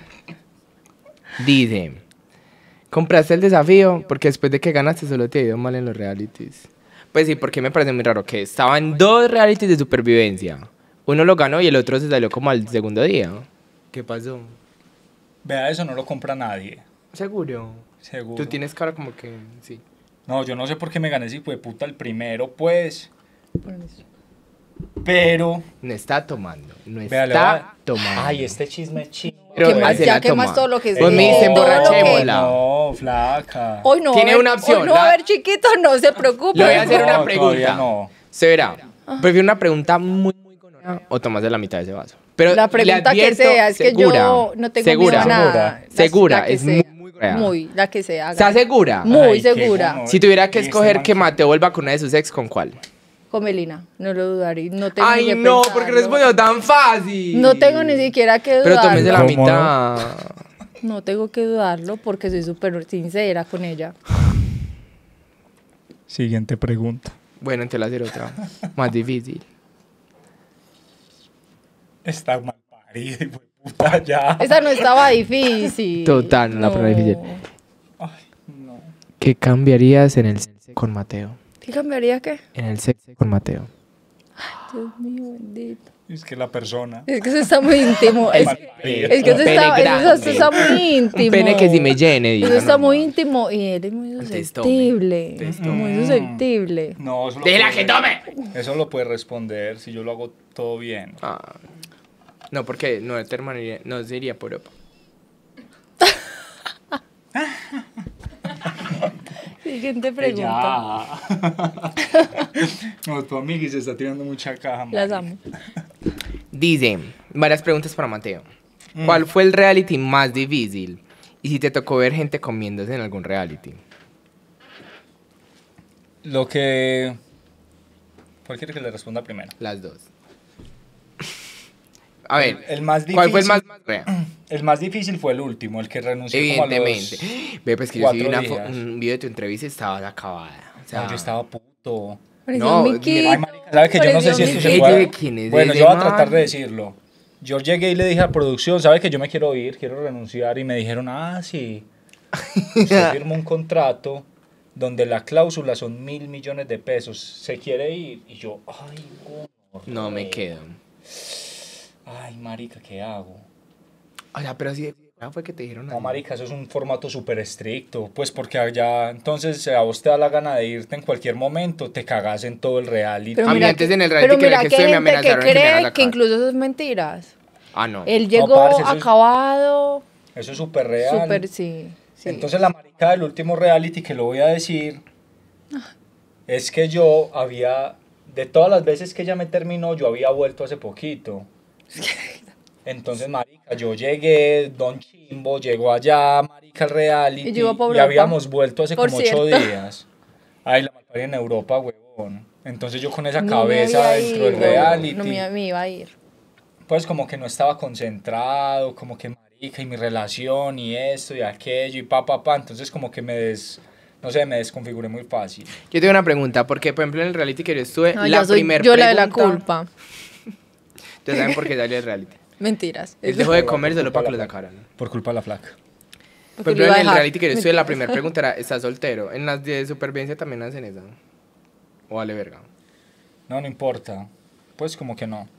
Dice, compraste el desafío porque después de que ganaste solo te ha ido mal en los realities. Pues sí, porque me parece muy raro que estaban dos realities de supervivencia. Uno lo ganó y el otro se salió como al segundo día. ¿Qué pasó? Vea, eso no lo compra nadie. Seguro. Seguro. Tú tienes cara como que sí. No, yo no sé por qué me gané ese hijo de puta el primero, pues. Por eso. Pero. No está tomando. No Vea, le está voy a- tomando. Ay, este chisme es chido. Pero ¿Qué más? se Ya, la ¿qué más toma. todo lo que Vos me dices todo lo que- emborrachémosla. No, flaca. Hoy no. va a Tiene haber- una opción, Hoy no va a la- haber chiquito, no se preocupe. Le voy a hacer No, una todavía pregunta. no. Se verá. Prefiero una pregunta muy, muy conocida o tomas de la mitad de ese vaso. Pero La le pregunta que advierto, sea, es que segura, yo no tengo segura, miedo a nada. La- Segura, la que es sea. muy, muy real. Muy, la que se haga. ¿Estás segura? Muy Ay, qué segura. gono. Si tuviera que Y este escoger man que que- Mateo vuelva con una de sus ex, ¿con cuál? Con Melina, no lo dudaré. No tengo ni Ay, que no, pensarlo. porque respondió tan fácil. No tengo ni siquiera que Pero dudarlo. tómese la ¿Cómo mitad. No tengo que dudarlo porque soy súper sincera con ella. Siguiente pregunta. Bueno, entonces la hacer otra. Más difícil. Está mal parido, hijo de puta, ya. Esa no estaba difícil. Total, no la prueba difícil. Ay, no. ¿Qué cambiarías en el sexo con Mateo? ¿Qué cambiaría qué? En el sexo con Mateo. Dios mío, bendito. Es que la persona. Es que eso está muy íntimo. Es, mal que- parido. es que eso Un pene está, eso, grande. eso está muy íntimo. Un pene que si me llene, diga, Eso está no, muy no. íntimo y él es muy Entonces tome. susceptible. Entonces Muy tome. susceptible. No, eso lo ¡Déjela puede- que tome! Eso lo puede responder si yo lo hago todo bien. Ah, No, porque no terminaría, no se iría por Europa. Siguiente pregunta. Ya. No, tu amiga se está tirando mucha caja. Las marica. amo. Dice, varias preguntas para Mateo. Mm. ¿Cuál fue el reality más difícil? Y si te tocó ver gente comiéndose en algún reality. Lo que... ¿Cuál quiere que le responda primero? Las dos. A ver, El- el más ¿cuál fue el más, difícil- más real? El más difícil fue el último, el que renunció como a los... Evidentemente. Ve, pues que yo sí vi cuatro una fo- días. un video de tu entrevista y estabas acabada. O sea, No, yo estaba puto. Pareció No, un miquito, mira, Ay, marica, ¿sabe que yo no sé pareció si un esto se miquito. puede? ¿Quién es Bueno, ese yo voy a man? tratar de decirlo. Yo llegué y le dije a producción, ¿sabe que yo me quiero ir? Quiero renunciar. Y me dijeron, ah, sí. Usted firmó un contrato donde la cláusula son mil millones de pesos. ¿Se quiere ir? Y yo, ay, gordo. No me quedo. Ay, marica, ¿qué hago? O sea, pero si fue que te dijeron No, así. marica, eso es un formato súper estricto. Pues porque allá, entonces, a vos te da la gana de irte en cualquier momento, te cagas en todo el reality. Pero A mí mira antes que- en el reality pero que en el mira que que estuve me hay gente amenazaron que de que me iban a cree sacar. que incluso eso es mentiras. Ah, no. Él llegó parce, eso es- acabado, Eso es súper real. súper, sí, sí. Entonces la marica del último reality que lo voy a decir es que yo había, de todas las veces que ella me terminó, yo había vuelto hace poquito. Entonces, marica, yo llegué, Don Chimbo llegó allá, marica, al reality, Y llegó pa' y Europa. habíamos vuelto hace Por como ocho cierto. días. Ay, la malparía en Europa, huevón. Entonces yo con esa No me cabeza había dentro del ido, reality, No me, me iba a ir. pues como que no estaba concentrado, como que marica y mi relación y esto y aquello y pa, pa, pa. Entonces como que me des, no sé, me desconfiguré muy fácil. Yo tengo una pregunta, porque por ejemplo en el reality que yo estuve, No, la yo soy primer yo la de la pregunta- culpa. Ustedes saben por qué salió el reality. Mentiras. Él Eso- dejó de Por comer culpa solo para que de lo la sacaran. Por culpa de la flaca. Por porque lo ejemplo, iba a en el dejar. reality que yo estuve, la Mentiras. primera pregunta era, ¿estás soltero? En las de supervivencia también hacen eso. O vale verga. No, no importa. Pues como que no.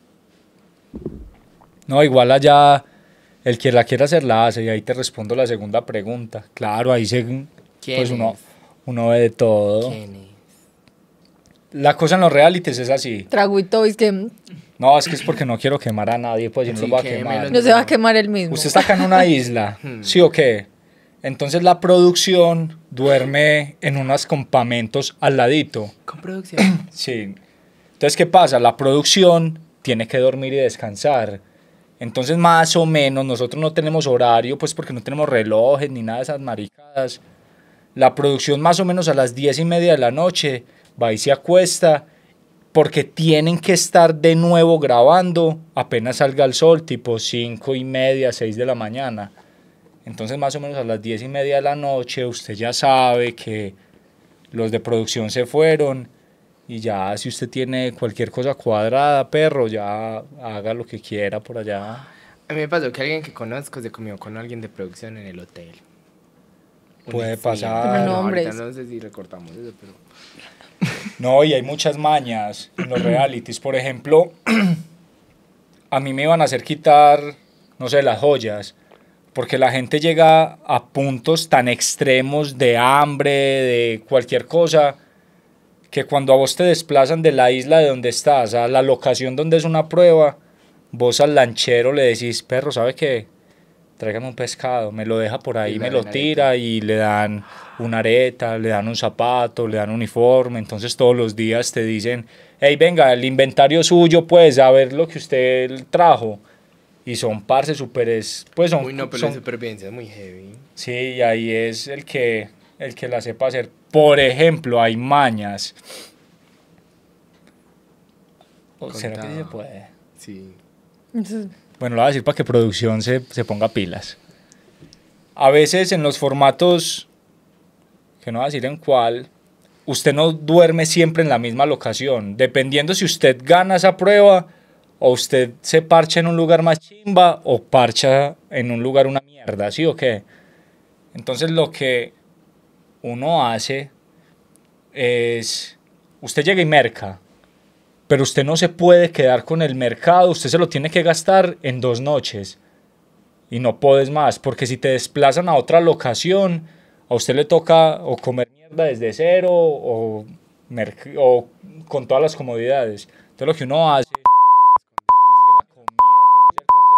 No, igual allá el que la quiera hacer la hace y ahí te respondo la segunda pregunta. Claro, ahí se, ¿Quién pues uno, es? uno ve de todo. ¿Quién es? La cosa en los realities es así. Traguito, es que no No, es que es porque no quiero quemar a nadie, pues si no Sí, lo va a quémelo, quemar. se va a quemar el mismo. Usted está acá en una isla, Hmm. ¿sí o qué? Entonces la producción duerme en unos campamentos al ladito. Con producción. Sí. Entonces, ¿qué pasa? La producción tiene que dormir y descansar. Entonces, más o menos, nosotros no tenemos horario, pues porque no tenemos relojes ni nada de esas maricadas. La producción más o menos a las diez y media de la noche va y se acuesta porque tienen que estar de nuevo grabando apenas salga el sol, tipo cinco y media, seis de la mañana. Entonces, más o menos a las diez y media de la noche, usted ya sabe que los de producción se fueron y ya si usted tiene cualquier cosa cuadrada, perro, ya haga lo que quiera por allá. A mí me pasó que alguien que conozco se comió con alguien de producción en el hotel. Un Puede extraño. pasar. Pero no, ahorita hombres. no sé si recortamos eso, pero... No, y hay muchas mañas en los realities. Por ejemplo, a mí me iban a hacer quitar, no sé, las joyas, porque la gente llega a puntos tan extremos de hambre, de cualquier cosa, que cuando a vos te desplazan de la isla de donde estás a la locación donde es una prueba, vos al lanchero le decís, perro, ¿sabe qué? Tráigame un pescado, me lo deja por ahí, Y le me lo dan tira y le dan una areta, le dan un zapato, le dan un uniforme, entonces todos los días te dicen, hey, venga, el inventario suyo, pues, a ver lo que usted trajo. Y son parce superes, pues son... Uy, no, pero son- la supervivencia es muy heavy. Sí, y ahí es el que, el que la sepa hacer. Por ejemplo, hay mañas. ¿O ¿Será que sí se Contaba. puede? Sí. Entonces, Bueno, lo voy a decir para que producción se, se ponga pilas. A veces en los formatos, que no voy a decir en cuál, usted no duerme siempre en la misma locación. Dependiendo si usted gana esa prueba, o usted se parcha en un lugar más chimba, o parcha en un lugar una mierda, ¿sí o qué? Entonces lo que uno hace es, usted llega y merca, pero usted no se puede quedar con el mercado, usted se lo tiene que gastar en dos noches y no puedes más, porque si te desplazan a otra locación, a usted le toca o comer mierda desde cero o, merc- o con todas las comodidades. Entonces lo que uno hace es que la comida que no se alcanza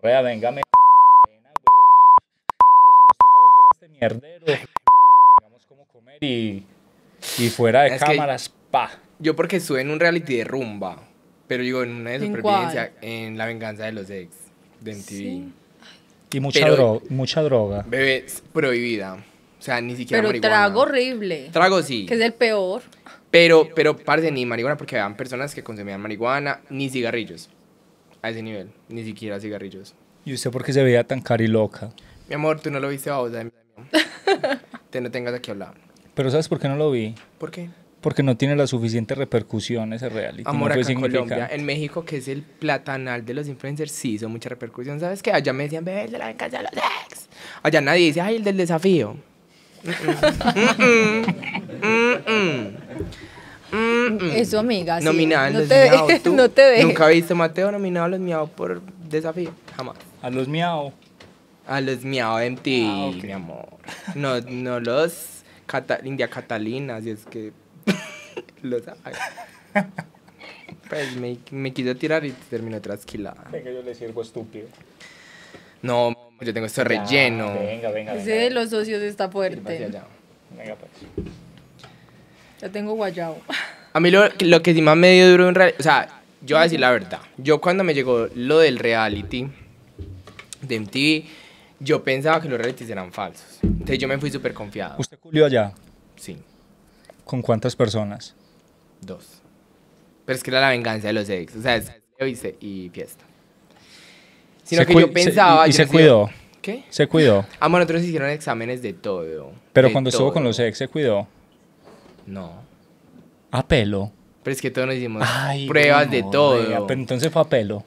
Vea, venga, me... Por si nos toca volver a este mierdero, tengamos como comer y, y fuera de Es que- cámaras, pa. Yo porque estuve en un reality de rumba, pero digo, en una de ¿En supervivencia, en La venganza de los ex, de M T V. Sí. Y mucha, Pero- dro- mucha droga. Bebé, es prohibida. O sea, ni siquiera Pero marihuana. trago horrible. Trago sí. Que es el peor. Pero, pero, parce, ni marihuana, porque habían personas que consumían marihuana, ni cigarrillos. A ese nivel, ni siquiera cigarrillos. ¿Y usted por qué se veía tan cariloca? Mi amor, tú no lo viste, vamos, te no tengas aquí a hablar. Pero ¿sabes por qué no lo vi? ¿Por qué? Porque no tiene la suficiente repercusión ese reality. Amor, no fue acá en Colombia, significante. en México, que es el platanal de los influencers, sí hizo mucha repercusión. ¿Sabes qué? Allá me decían, bebé, el de la venganza de los ex. Allá nadie dice, ay, el del desafío. Mm-mm. Mm-mm. Mm-mm. Eso, amiga. sí. Nominado en no los te, Miau, tú. no te dejes. Nunca viste Mateo nominado a los Miau por desafío. Jamás. A los miau. A los Miau M T V, Ah, ok. mi amor. No, no los Cata- India Catalina, si es que los hay. Pues me, me quiso tirar y terminó trasquilada. Venga, yo le sirvo estúpido. No, yo tengo esto relleno. Ya, venga, venga, Ese venga. de los socios está Hacia fuerte. allá. Venga, pues. Ya tengo guayabo. A mí lo, lo que sí más me dio duro en realidad, o sea, yo voy a decir la verdad. Yo cuando me llegó lo del reality de M T V, yo pensaba que los realities eran falsos. Entonces yo me fui súper confiado. ¿Usted culió allá? Sí, ¿Con cuántas personas? dos. Pero es que era la venganza de los ex. O sea, es ¿viste? Y fiesta. Sino Se que cui- yo pensaba... se- y yo se decía, cuidó. ¿Qué? Se cuidó. Ah, bueno, nosotros hicieron exámenes de todo. Pero de cuando estuvo todo. con los ex, se cuidó. No. A pelo. Pero es que todos nos hicimos Ay, pruebas de gonorrea, todo. Pero entonces fue a pelo.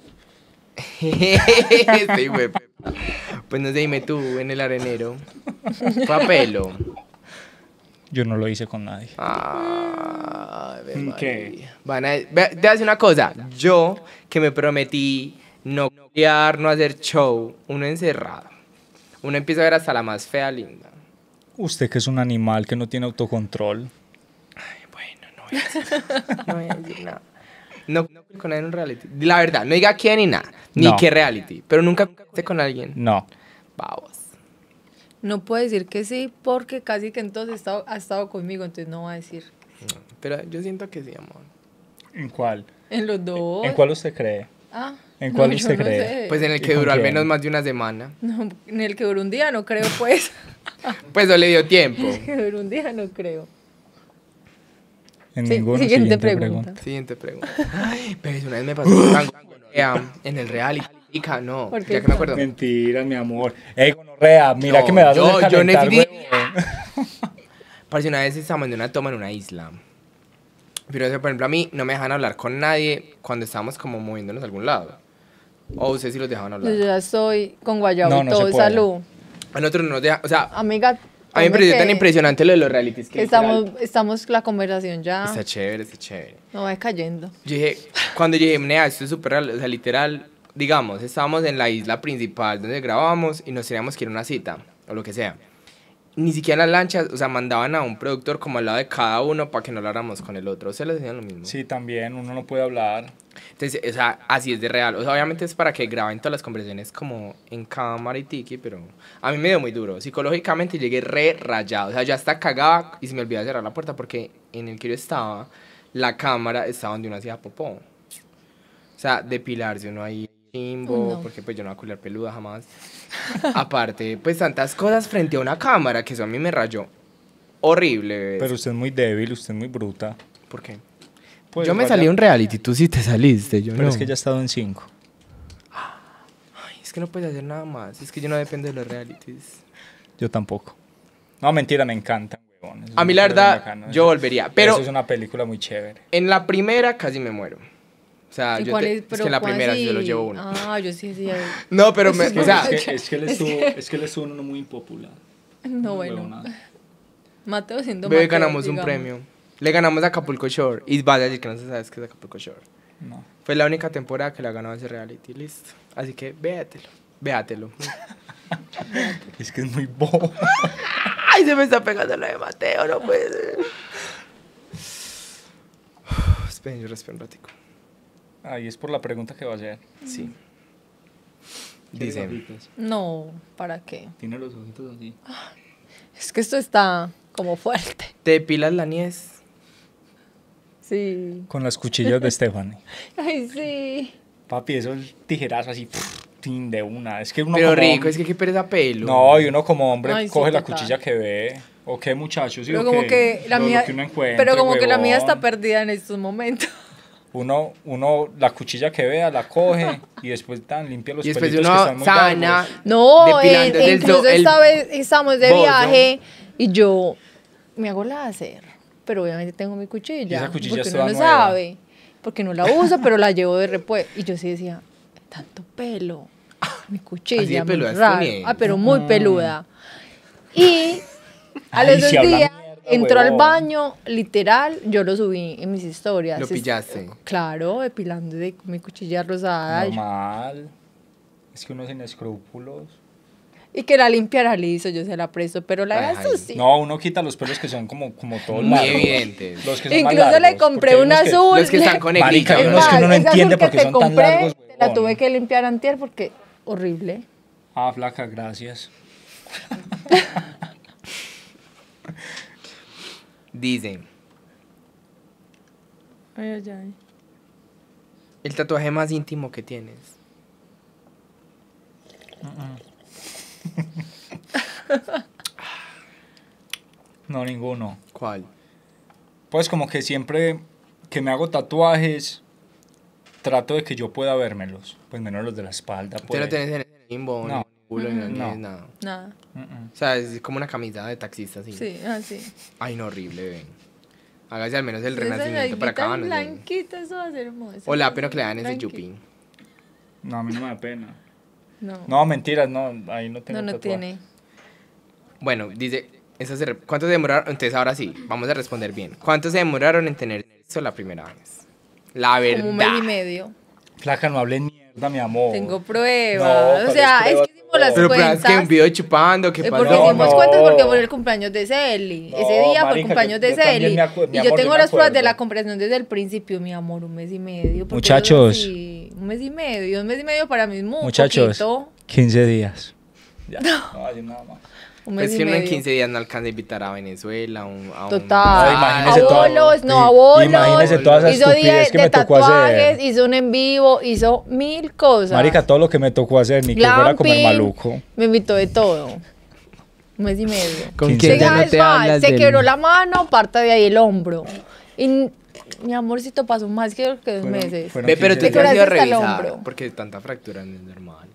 Este hijo de pe- Pues no sé, dime tú, en el arenero. Fue a pelo. Yo no lo hice con nadie. Ay, Ave ¿Qué? María. Van a... Ve, te voy a decir una cosa. Yo, que me prometí no criar, no hacer show, uno encerrado. Uno empieza a ver hasta la más fea linda. Usted que es un animal que no tiene autocontrol. Ay, bueno, no voy a decir, no voy a decir nada. No, no con nadie en un reality. La verdad, no diga quién ni nada. Ni No. qué reality. Pero nunca esté con alguien. No. Vamos. No puedo decir que sí porque casi que entonces ha estado, ha estado conmigo, entonces no va a decir. No, pero yo siento que sí, amor. ¿En cuál? En los dos. ¿En cuál usted cree? Ah, ¿En no, cuál yo usted no cree? sé. Pues en el ¿Y que con duró al quién? menos más de una semana. No, en el que duró un día no creo, pues. Pues no le dio tiempo. que duró un día no creo. En Sí, ninguno. siguiente Siguiente, pregunta. pregunta. Siguiente pregunta. Ay, pero una vez me pasó un tango en el reality. Chica, no, ¿Por qué ya que me no? acuerdo. Mentira, mi amor. Ey, gonorrea, mira No, que me das yo- a yo calentar, necesito- huevón. Parece una vez estábamos en una toma en una isla. Pero, o sea, por ejemplo, a mí no me dejan hablar con nadie cuando estábamos como moviéndonos a algún lado. O ustedes sí los dejaban Yo hablar. ya estoy con guayabo No, y no todo, se puede. salud. A nosotros no nos dejan, o sea, Amiga, a mí me hombre, pareció tan que impresionante lo de los realities que Estamos, literal, estamos la conversación ya. está chévere, está chévere. No va cayendo. Yo dije, cuando yo dije, nea, esto es súper real, o sea, literal, digamos, estábamos en la isla principal donde grabábamos y nos teníamos que ir a una cita, o lo que sea. Ni siquiera en las lanchas, o sea, mandaban a un productor como al lado de cada uno para que no habláramos con el otro. ¿Ustedes les decían lo mismo? Sí, también, uno no puede hablar. Entonces, o sea, así es de real. O sea, obviamente es para que graben todas las conversaciones como en cámara y tiki, pero a mí me dio muy duro. Psicológicamente llegué re rayado. O sea, yo hasta cagaba y se me olvidaba cerrar la puerta porque en el que yo estaba, la cámara estaba donde uno hacía popó. O sea, depilarse uno ahí chimbo, No. porque pues yo no voy a culiar peluda jamás. Aparte, pues tantas cosas frente a una cámara que eso a mí me rayó. Horrible, bebés. Pero usted es muy débil, usted es muy bruta. ¿Por qué? Pues yo me vaya- salí de un reality, tú sí te saliste, yo Pero no. es que ya ha estado en cinco. Ay, es que no puedes hacer nada más. Es que yo no dependo de los realities. Yo tampoco. No, mentira, me encantan, huevón. Eso es A mí una la cosa verdad, muy bacana. yo Eso- volvería. Pero Eso es una película muy chévere. en la primera casi me muero. O sea, ¿Y yo cuál te- es? es Pero que en la ¿cuál primera sí así? se lo llevo uno. Ah, yo sí, sí. No, pero me, o sea, es, que, es, que él estuvo, es que él estuvo en uno muy impopular. No, bueno. Huevonada. Mateo siendo bebé, Mateo, ganamos un digamos. premio. Le ganamos a Acapulco Shore. Y vas a decir que no se sabes qué es Acapulco Shore. No. Fue la única temporada que la ganó ese reality. Listo. Así que véatelo. Véatelo. Es que es muy bobo. Ay, se me está pegando la de Mateo, no puede ser. Esperen, yo respiro un ratico. Ahí es por la pregunta que va a hacer. Sí. Dice. No, ¿para qué? Tiene los ojitos así. Es que esto está como fuerte. ¿Te depilas la niez? Sí. Con las cuchillas de Stephanie. Ay, sí. Papi, eso es tijerazo así, pff, tin, de una. Es que uno Pero como rico, hombre- es que qué pereza pelo. No, y uno como hombre Ay, sí, coge la total. cuchilla que ve. ¿O qué, muchachos? ¿Sí, Pero o como qué? que la Lo- lo mía, que uno encuentre, pero como que la mía huevón. está perdida en estos momentos. Uno, uno, la cuchilla que vea, la coge y después tan limpia los Y después pelitos que uno están muy sana. largos. No, en- Depilándose e el incluso do- el esta vez estamos de bollo. viaje y yo me hago láser, pero obviamente tengo mi cuchilla. Y esa cuchilla porque es uno toda no nueva. sabe, porque no la uso, pero la llevo de repuesto. Y yo sí decía, tanto pelo, mi cuchilla, Así de muy peluda es raro. Tony. Ah, pero muy peluda. Y a Ay, los dos si habla días mierda, entró al huevón. baño, literal, yo lo subí en mis historias. Lo Es- pillaste. Claro, depilándose con mi cuchilla rosada. Normal. Es que uno sin escrúpulos. Y que la limpiara liso, yo se la presto, pero la Ay, deja sucia. No, uno quita los pelos que son como, como todos Muy largos. evidentes. Los que son más Incluso le largos, compré porque hay un unos que- azul. Los que están con negrita. Marica, hay Es unos que más, uno no ese entiende azul que porque te son tan compré, largos, te la huevón. tuve que limpiar antier porque horrible. Ah, flaca, gracias. Dice, Ay, ay, ay. el tatuaje más íntimo que tienes. No, ninguno. ¿Cuál? Pues como que siempre que me hago tatuajes, trato de que yo pueda vérmelos. Pues menos los de la espalda. Usted Pues. no tenés en el limbo, No. ni culo, ni No. ni nada. Nada. Mm-mm. O sea, es como una camisa de taxista, así. Sí, así. Ay, no, horrible, ven. Hágase al menos el Esa renacimiento para acá, nalguita no sé. blanquita, eso va a ser hermoso. Hola, pero que le dan ese Tranqui. yupi. No, a mí no me da pena. No, No, mentiras, no, ahí no tengo no, no tatuaje. tiene. Bueno, dice, eso se re- ¿cuánto se demoraron? Entonces ahora sí, vamos a responder bien. ¿Cuánto se demoraron en tener sexo la primera vez? La verdad. Como un mes y medio. Flaca, no hables mierda, mi amor. Tengo No, pruebas. ¿cuáles o sea, es pruebas? que hicimos las Pero, pero es cuentas. que un video chupando, ¿qué Eh, pasó? porque No, hicimos no. cuentas porque fue el cumpleaños de Celi. No, Ese día fue el marica, cumpleaños yo- de yo también Celi. me acu- mi Y yo amor, tengo yo me las pruebas de acuerdo. la comprensión desde el principio, mi amor, un mes y medio. porque Muchachos. eso sí, un mes y medio. Un mes y medio para mí es muy Muchachos, poquito. quince días. Ya, no voy a decir nada más. Un Pues mes que y uno en medio. quince días no alcanza a invitar a Venezuela, a un... A un- Total. No, imagínese a todo- bolos, no a sí, bolos. imagínese toda esa hizo estupidez diez que de me tocó tatuajes, hacer. hizo un en vivo, hizo mil cosas. Marica, todo lo que me tocó hacer, ni que fuera a comer Glamping, maluco. Me invitó de todo. Un mes y medio. ¿Con quince quién Se, ya no es te más, hablas se del- quebró la mano, parte de ahí el hombro. Y mi amorcito pasó más que que dos Fueron- meses. fueron Ve, pero quince tú te días. has ido a Hasta el revisar, hombro. porque tanta fractura no es normal.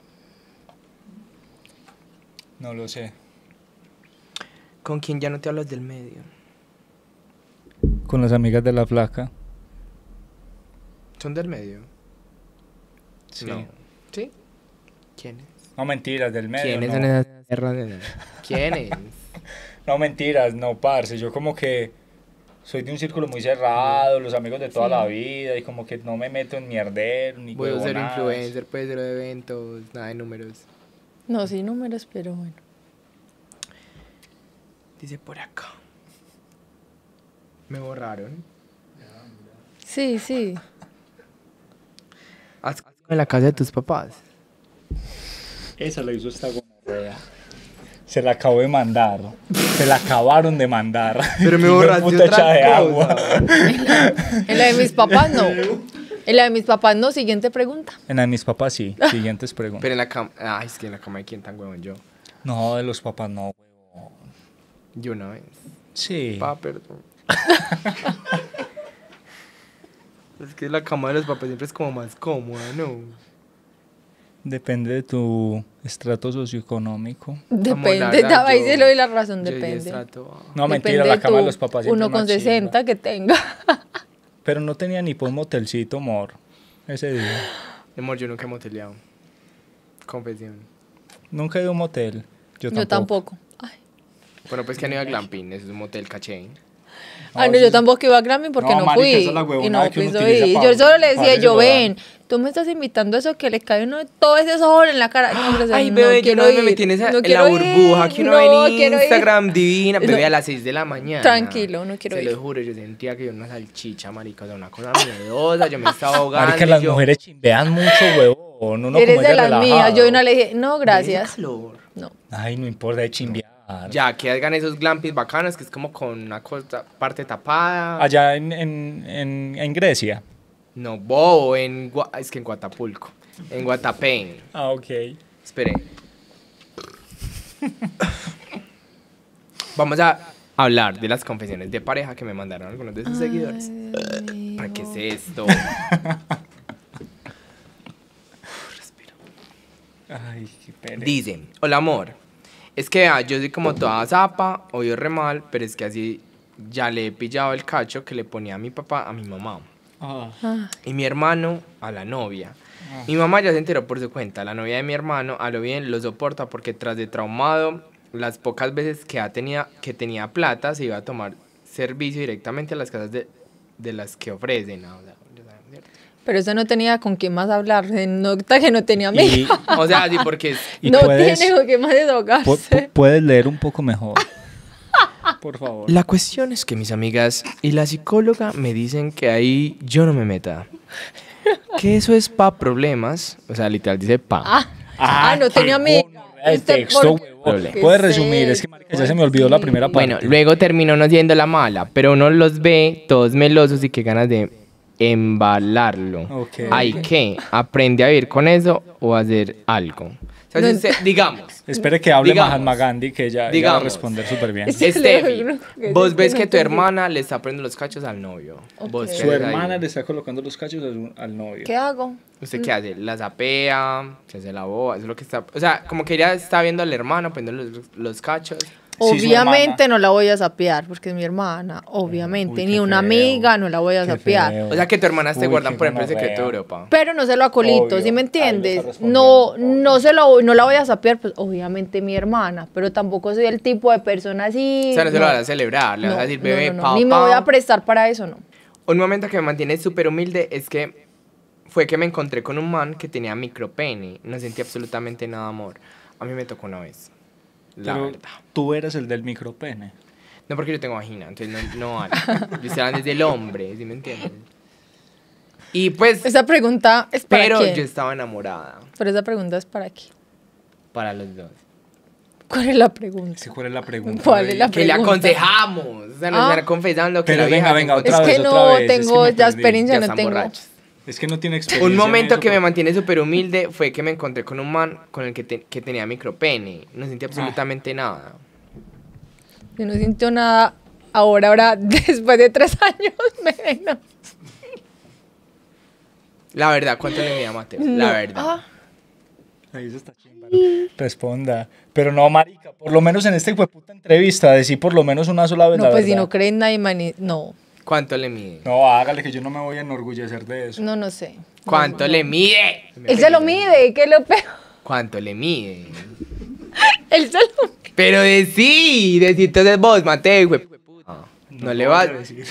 No lo sé. ¿Con quién ya no te hablas del medio? Con las amigas de la flaca. ¿Son del medio? Sí. No. ¿Sí? ¿Quiénes? No, mentiras, del medio. ¿Quiénes no. son esas tierras de- ¿Quiénes? No, mentiras, no, parce. Yo como que soy de un círculo muy cerrado, los amigos de toda Sí. la vida, y como que no me meto en mierdero, ni Voy a ser huevonadas. influencer, puede ser de eventos, nada de números. No, sí, números, pero bueno. Dice por acá. Me borraron. Sí, sí. ¿Has en la casa de tus papás? Esa la hizo esta gonorrea. Se la acabó de mandar. Se la acabaron de mandar. Pero me Hijo de borraste puta otra echa de cosa. agua. En la de mis papás no. En la de mis papás no. Siguiente pregunta. En la de mis papás sí. Siguientes preguntas. Pero en la cama... Ay, es que en la cama de quién tan huevón yo. No, de los papás no, huevón. Yo una vez. Sí. Pa, perdón. Es que la cama de los papás siempre es como más cómoda, ¿no? Depende de tu estrato socioeconómico. Depende. la verdad, Ahí yo- se le doy la razón. Yo Depende. sí estrato bajo. No, mentira, Depende la de cama de tu los papás siempre Uno es con más chimba. sesenta que tenga. Pero no tenía ni por un motelcito, amor. Ese día. Amor, yo nunca he moteleado. Confesión. Nunca he ido a un motel. Yo tampoco. Yo tampoco. Ay. Bueno, pues que han ido a Glamping, eso es un motel caché. Ah, no, eso yo es- también iba a Grammy porque No, no, marica, fui. esa es la Y huevonada no que uno quiso utiliza ir. pa- Yo solo le pa decía, hacerse yo lo ven, tú me estás invitando a eso que le cae uno todo ese sol en la cara. No, hombre, o sea, Ay, no bebé, yo quiero no me ir, metí en, esa, no en la quiero burbuja ir, que uno no ve en quiero ir. Instagram divina, bebé, No. a las seis de la mañana. Tranquilo, no quiero Se ir. lo juro, yo sentía que yo era una salchicha, marica, o sea, una cosa miedosa, yo me estaba ahogando. Marica, y las yo, mujeres chimbean mucho, huevón. Uno como Eres de ella las relajado. mías. Yo una le dije, no, Ese gracias. calor. No. Ay, no importa de chimbear. Ya, que hagan esos glampings bacanos, que es como con una cosa, parte tapada. Allá en, en, en, en Grecia. No, bobo, en... Gua- es que en Guatapulco. En Guatapé. Ah, ok. Espere. Vamos a hablar de las confesiones de pareja que me mandaron algunos de sus seguidores. ¿Para qué es esto? Respiro. Ay, qué pena. Dicen, hola amor, es que vea, yo soy como toda zapa, obvio re mal, pero es que así ya le he pillado el cacho que le ponía a mi papá a mi mamá. Ah. Ah, Y mi hermano a la novia. Mi mamá ya se enteró por su cuenta. La novia de mi hermano, a lo bien, lo soporta porque tras de traumado, las pocas veces que, ha tenía, que tenía plata, se iba a tomar servicio directamente a las casas de, de las que ofrecen. Ah, o sea, ya saben, ¿cierto? pero eso no tenía con quién más hablar. Se nota que no tenía Y, amiga. O sea, sí, porque... es- y No puedes, tiene con quién más pu- desahogarse. pu- puedes leer un poco mejor. Por favor. La cuestión es que mis amigas y la psicóloga me dicen que ahí yo no me meta. Que eso es pa' problemas. O sea, literal dice pa. Ah, ah, no tenía amiga. El Este, texto, ¿por qué? huevón. ¿Qué Puedes es resumir, es que esto? marica, ya se me olvidó la primera parte. Bueno, luego terminó no siendo la mala, pero uno los ve todos melosos y qué ganas de embalarlo. Ok. Hay que aprende a vivir con eso o hacer algo. O sea, No si usted- digamos, Espere que hable Digamos. Mahatma Gandhi, que ella, ella va a Digamos. responder súper bien. Es- Sí, Steffi, lo- que vos sí, ves que que no tu entendí. hermana le está poniendo los cachos al novio. Vos Ok. qué Su haces ahí? hermana le está colocando los cachos al, al novio. ¿Qué hago? ¿Usted qué hace? La zapea, se hace la boba, eso es lo que está... O sea, como que ella está viendo al hermano poniendo los, los cachos. Sí, su Obviamente hermana. no la voy a sapear porque es mi hermana. Obviamente. Uy, Ni qué una feo. amiga no la voy a Qué sapear. feo. O sea, que tu hermana te Uy, guardan qué por ejemplo el gonorrea. secreto de Europa. Pero no se lo acolito, Obvio. ¿sí me Ahí entiendes? lo está respondiendo, No, no se lo, no la voy a sapear, pues obviamente mi hermana, pero tampoco soy el tipo de persona así. O sea, no se no. lo vas a celebrar, le vas a No, decir, no, bebé, no, no, pa, ni me pa". voy a prestar para eso, no. Un momento que me mantiene súper humilde es que fue que me encontré con un man que tenía micropene. No sentí absolutamente nada amor. A mí me tocó una vez. La Pero verdad. tú eres el del micropene. No porque yo tengo vagina, entonces no, no vale. Yo estoy hablando desde el hombre, ¿sí me entiendes? Y pues, Esa pregunta es para pero quién. yo estaba enamorada Pero esa pregunta es para quién. para los dos. ¿Cuál es la pregunta? Sí, ¿cuál es la pregunta? ¿Cuál es baby? la Que le pregunta? aconsejamos. O sea, nos Ah. están confesando que Pero la vieja venga, venga, se otra Es encontró- vez, que otra no vez, es que tengo me ya perdí. experiencia, Ya no están tengo. borrachos. Es que no tiene experiencia. Un en momento eso, que me porque- mantiene súper humilde fue que me encontré con un man con el que, te- que tenía micropene. No sentí absolutamente nada. Yo no siento nada ahora, ahora, después de tres años, menos. La verdad, ¿cuánto le medía a Mateo? No. La verdad. Ah, Ahí eso está chimba. Responda. Pero no, marica, por lo menos en esta puta entrevista, decir por lo menos una sola vez no, la pues si verdad. no creen nadie, mani- no, ¿Cuánto le mide? No, hágale que yo no me voy a enorgullecer de eso. no, no sé. ¿Cuánto le mide? Él se lo mide, ¿qué es lo peor? ¿Cuánto le mide? Él se lo mide. Pero de sí, de sí, entonces vos, Mateo, güey. No, le puedo vas. decir.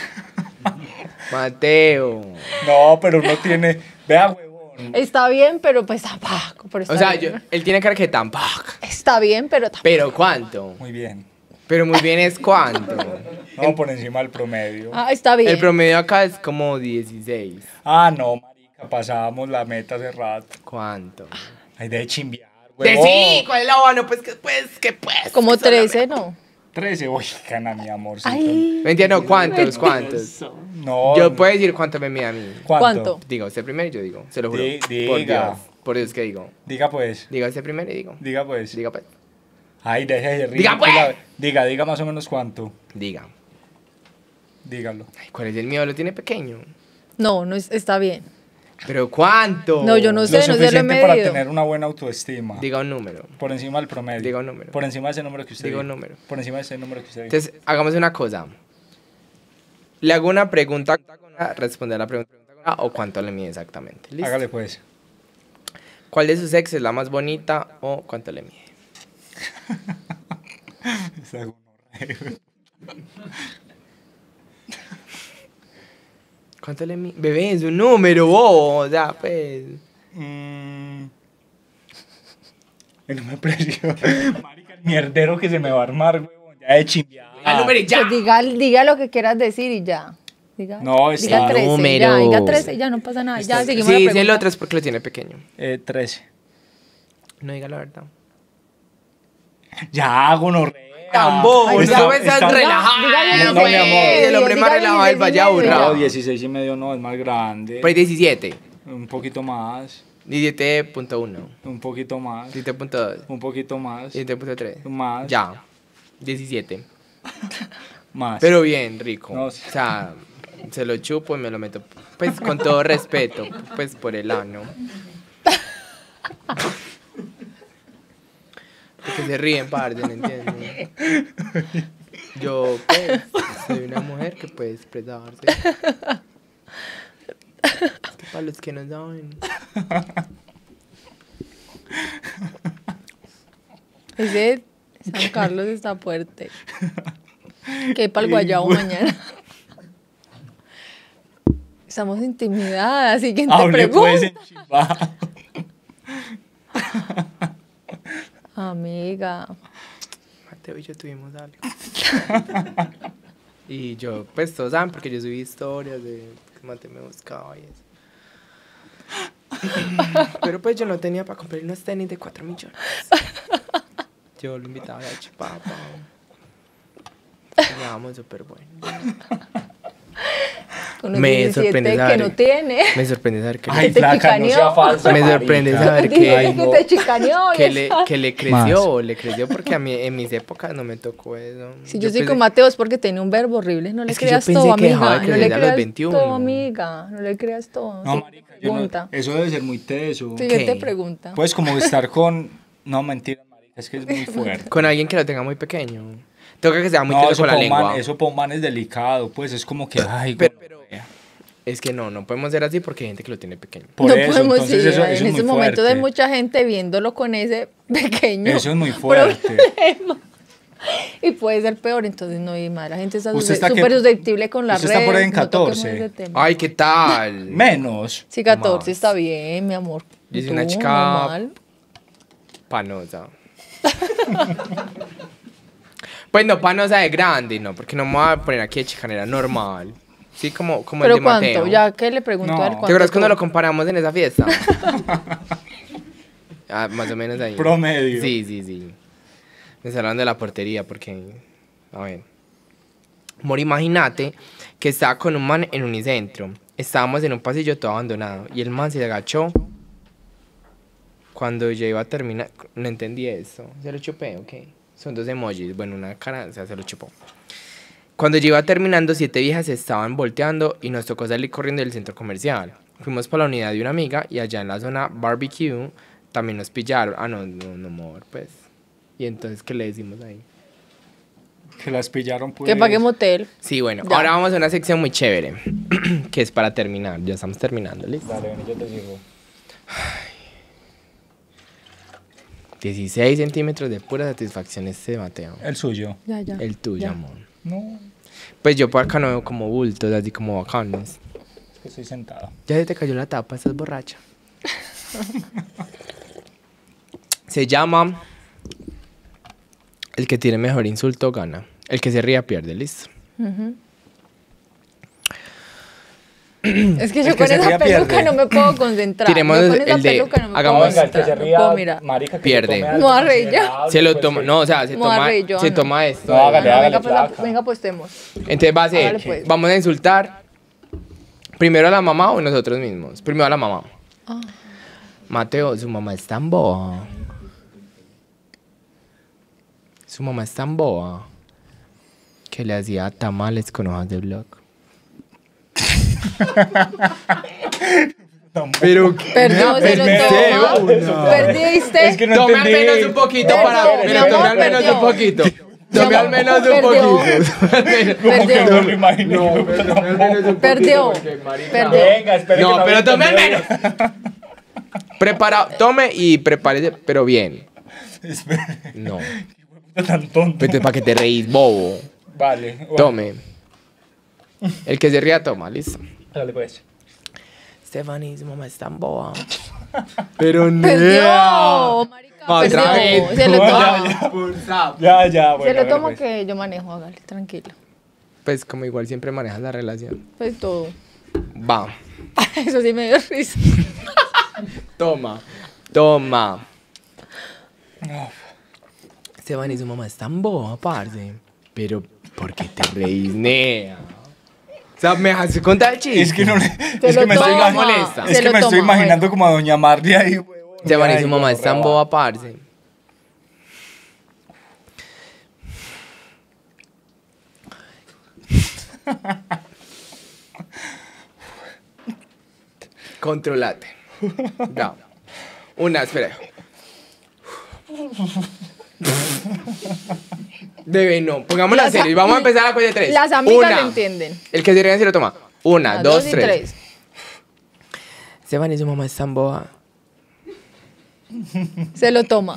Mateo. No, pero uno tiene. Vea, huevón. Está bien, pero pues tampoco. Pero está O sea, bien. yo, él tiene cara que tampoco. Está bien, pero tampoco. Pero ¿cuánto? Muy bien. Pero muy bien es cuánto. No, por encima del promedio. Ah, está bien. El promedio acá es como dieciséis. Ah, no, marica, pasábamos la meta hace rato. ¿Cuánto? Ay, de chimbear, De huevón. sí, ¿cuál es la bueno? Pues que pues, que pues. Como que son la trece, ¿no? trece, uy, gana mi amor. Ay, Me entiendo, ¿cuántos? ¿Cuántos? No. Yo puedo decir cuánto me mide a mí. ¿Cuánto? ¿cuánto? Diga usted primero y yo digo. Se lo juro. Di- Por diga. Dios. Por Dios que digo. Diga pues. Diga usted primero y digo. Diga pues. Diga pues. Ay, deje de ridícula. Diga, pues. Diga, diga más o menos cuánto. Diga. Dígalo. Ay, ¿cuál es el mío? Lo tiene pequeño. no, no es- está bien. ¿Pero cuánto? No, yo no Lo sé, no se lo he suficiente para medido. tener una buena autoestima. Diga un número. Por encima del promedio. Diga un número. Por encima de ese número que usted Diga dijo. un número. Por encima de ese número que usted dijo. Entonces, hagamos una cosa. Le hago una pregunta, responder a la pregunta o cuánto le mide exactamente. ¿Listo? Hágale pues. ¿Cuál de sus ex es la más bonita o cuánto le mide? Esa gonorrea. ¿Cuánto le mide? Bebé, es un número, bobo. O sea, pues. Mm. Ay, no me presiona. Marica, el mierdero que se me va a armar, huevón. Ya de chimbear. Al número y ya. Pues diga, diga lo que quieras decir y ya. Diga, No, está- diga trece, ya, Número. diga trece, ya no pasa nada. Ya, seguimos la Sí, sí, el pregunta. otro es porque lo tiene pequeño. Eh, trece. No diga la verdad. Ya, gonorrea. Tambo, Ay, tú ya. me estás Está- relajando. Diga No, mi amor. El hombre más diga relajado del dieciséis Valle y medio. Aburrado. No, dieciséis y medio no, es más grande. Pues diecisiete. Un poquito más. diecisiete punto uno. Un poquito más. diecisiete punto dos. Un poquito más. diecisiete punto tres. Más. Ya. diecisiete. Más. Pero bien, rico. No, O sí. sea, se lo chupo y me lo meto. Pues con todo respeto, pues por el ano. Porque se ríen, parte, ¿me entiendes? Yo, pues, soy una mujer que puede expresarse. Es que para los que no saben. Ese San Carlos está fuerte. Que para el guayabo mañana. Estamos intimidadas. Siguiente Hable pues pregunta. en chivá. Amiga. Mateo y yo tuvimos algo. Y yo, pues todos saben porque yo subí historias de que Mateo me buscaba y eso. Pero pues yo no tenía para comprar unos tenis de cuatro millones. Yo lo invitaba a la chipapa. Llevábamos súper bueno. Con los Me diecisiete sorprende que saber- no tiene. Me sorprende saber que, Ay, te flaca, no chicaneó. sea falsa. Me marica. sorprende saber Dice que- Ay, que no. te chicaneó. y que, le, esa- que le creció, le creció porque a mí en mis épocas no me tocó eso. Si yo, soy pensé- con Mateo es porque tenía un verbo horrible. No le Es que yo creas pensé todo, que dejaba de amiga. No crecer le a los creas veintiuno. todo, amiga. No le creas todo. No, Sí, marica, yo no- pregunta. eso debe ser muy teso. Siguiente ¿Qué? pregunta. Pues como estar con... No, mentira, marica, es que es muy fuerte. Con alguien que lo tenga muy pequeño. Toca que sea muy No, teso eso con la para un man- lengua. eso para un man es delicado, pues es como que... Ay, Pero- gonorrea. Es que no, no podemos ser así porque hay gente que lo tiene pequeño. Por no eso, podemos entonces ir. eso, eso en es muy esos momentos hay fuerte. mucha gente viéndolo con ese pequeño. Eso es muy fuerte. problema. Y puede ser peor, entonces no hay más. La gente está Usted está súper que- susceptible con la usted red. está por ahí en no toquemos catorce. ese tema. Ay, ¿qué tal? Menos. Sí, catorce Más. está bien, mi amor. Yo soy Tú, una chica- normal. Panosa. Pues no panosa de grande, no, porque no me voy a poner aquí de chicanera normal. Sí, como, como el ¿Pero de cuánto? Mateo. Ya que le pregunto No. a él ¿Te cuánto. ¿Te acuerdas cuando tú- lo comparamos en esa fiesta? Ah, más o menos ahí. Promedio. Sí, sí, sí. Me hablaron de la portería porque... A ver. Amor, imagínate que estaba con un man en Unicentro. Estábamos en un pasillo todo abandonado. Y el man se agachó. Cuando yo iba a terminar... No entendí eso. Se lo chupé, ok. Son dos emojis. Bueno, una cara, o sea, se lo chupó. Cuando yo iba terminando, siete viejas se estaban volteando y nos tocó salir corriendo del centro comercial. Fuimos para la unidad de una amiga y allá en la zona barbecue también nos pillaron. Ah, no, no, no, amor, pues. Y entonces, ¿qué le decimos ahí? Que las pillaron, pues. Que pague motel. Sí, bueno, Ya. ahora vamos a una sección muy chévere, que es para terminar. Ya estamos terminando, ¿listo? Dale, ven, yo te sigo. dieciséis centímetros de pura satisfacción este Mateo. El suyo. Ya, ya. El tuyo, Ya. amor. No, Pues yo por acá no veo como bultos, así como bacanos. es que estoy sentado. Ya se te cayó la tapa, estás borracha. Se llama... El que tiene mejor insulto gana. El que se ría pierde, listo. Ujú. Es que yo El que con se esa ría peluca pierde. no me puedo concentrar. Tiremos Yo con esa el de- peluca no me hagamos- puedo Venga, el que se concentrar. No ría, puedo mirar. marica, que Pierde. se tome algo No, arre, ya. considerable, Se lo pues, toma... que- No, o sea, se No, toma, arre, yo se no. toma esto. No, hágale, Ah, no, hágale, venga, pues, la- flaca. venga, apostemos. Entonces va a ser, Hágale, pues. vamos a insultar primero a la mamá o nosotros mismos. Primero a la mamá. Ah. Mateo, su mamá es tan boa. Su mamá es tan boa que le hacía tamales con hojas de blog. Pero Perdió, se lo Mateo, toma. no. Perdiste. Es que no tome al entendí. menos un poquito Perdió, para. mi Pero amor, tome al menos perdió. un poquito. Tome al menos un Perdió. poquito. Como que Perdió. no lo imaginé. yo tampoco. Perdió. Perdió. Venga, espere No, que pero había tome al entendido. menos. Prepara, tome y prepárese, pero bien. Espere, No. tan tonto. Para que te reís, bobo. Vale. bueno, Tome. El que se ría, toma, listo. Dale, pues. Stephanie, su mamá es tan boba. Pero Perdió. Marica, Otra perdió. vez. Se lo No, toma. ya, ya. Por zap. Ya, ya, bueno. Se lo hágale, tomo pues. que yo manejo, hágale, tranquilo. Pues como igual siempre manejas la relación. Pues todo. Va. Eso sí me dio risa. Toma. Toma. Esteban y su mamá están boba, parce. Pero, ¿por qué te reís, nea? O sea, me hace contar el chiste. Es que no le. Se Es lo que me estoy, toma. imag- Se es que lo me estoy toma, imaginando bueno. como a Doña Marlia ahí, huevón. Esteban y Ay, su mamá no, están reba. boba, parce. Controlate. Ya. Una, espera. Bebé, no. Pongámosla Las- serio. Vamos a empezar a la cuenta de tres. Las amigas Una. lo entienden. El que se ríe se lo toma. Una, Una, dos, y tres. Esteban y su mamá están boba. Se lo toma.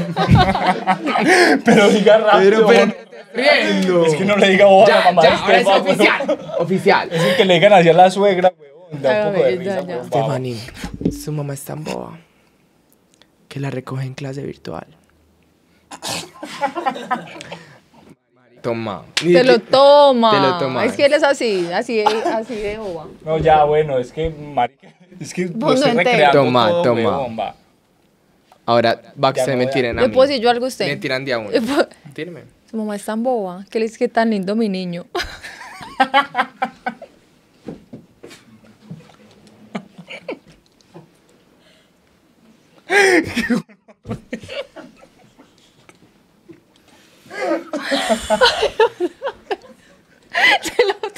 Pero diga rápido. Pero, pero, te estás riendo. Es que no le diga boba a la Ya, mamá ya, de ahora es Estefan, huevón. oficial. Oficial. Es el que le digan así a la suegra, huevón. Da A un poco de ver, risa, ya, ya. huevón, babo. Stephanie, su mamá es tan boba que la recoge en clase virtual. Toma. Te lo toma. Te lo toma. Es que él es así, así, así de boba. No, ya, bueno, es que, marica, es que lo Mundo estoy entero. recreando Toma, todo, toma. huevón, va. Ahora va que Ya se no me voy a- tiren a ¿Le mí. puedo decir yo algo a usted? Me tiran de a uno. Le puedo- Tíreme. Su mamá es tan boba que le dice que tan lindo mi niño. Se lo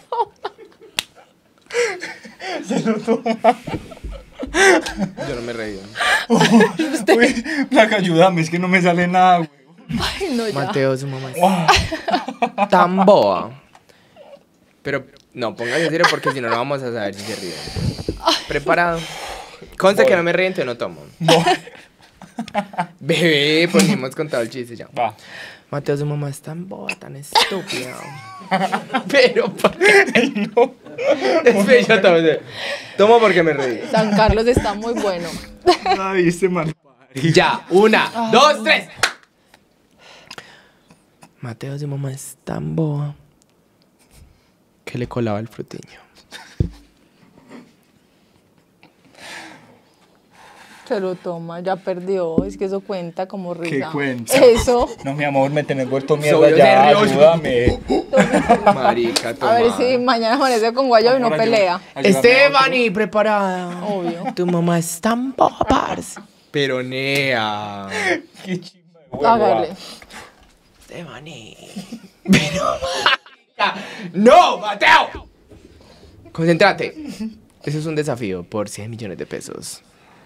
toma. Yo no me reí. Uy, Placa, ayúdame, es que no me sale nada, huevón. Ay, no, ya. Mateo, su mamá es tan boba. Pero no, póngase serio porque si no, no vamos a saber si se ríe. ¿Preparado? Consta que no me ríe, entonces no tomo. No. Bebé, pues ni hemos contado el chiste ya. Va. Mateo, su mamá es tan boba, tan estúpida. Pero, ¿por qué? Ay, no. Espera, yo tomo. Tomo porque me reí. San Carlos está muy bueno. Ay, este mal. Ya, una, dos, tres. Mateo, su mamá es tan boba que le colaba el frutiño. Se lo toma, ya perdió. Es que eso cuenta como risa. ¿Qué cuenta? Eso. No, mi amor, me tenés vuelto mierda Soy ya, nervioso. ayúdame. Marica, toma. A ver si mañana amanece con guayo y no Amor, pelea. ayúdame, ayúdame a Stephanie, preparada. Obvio. Tu mamá es tan boba, parce. Pero nea. otro. Qué chimba de huevo, Hágale. va. Stephanie. Pero, marica. ¡No, Mateo! Concéntrate. Eso es un desafío por cien millones de pesos.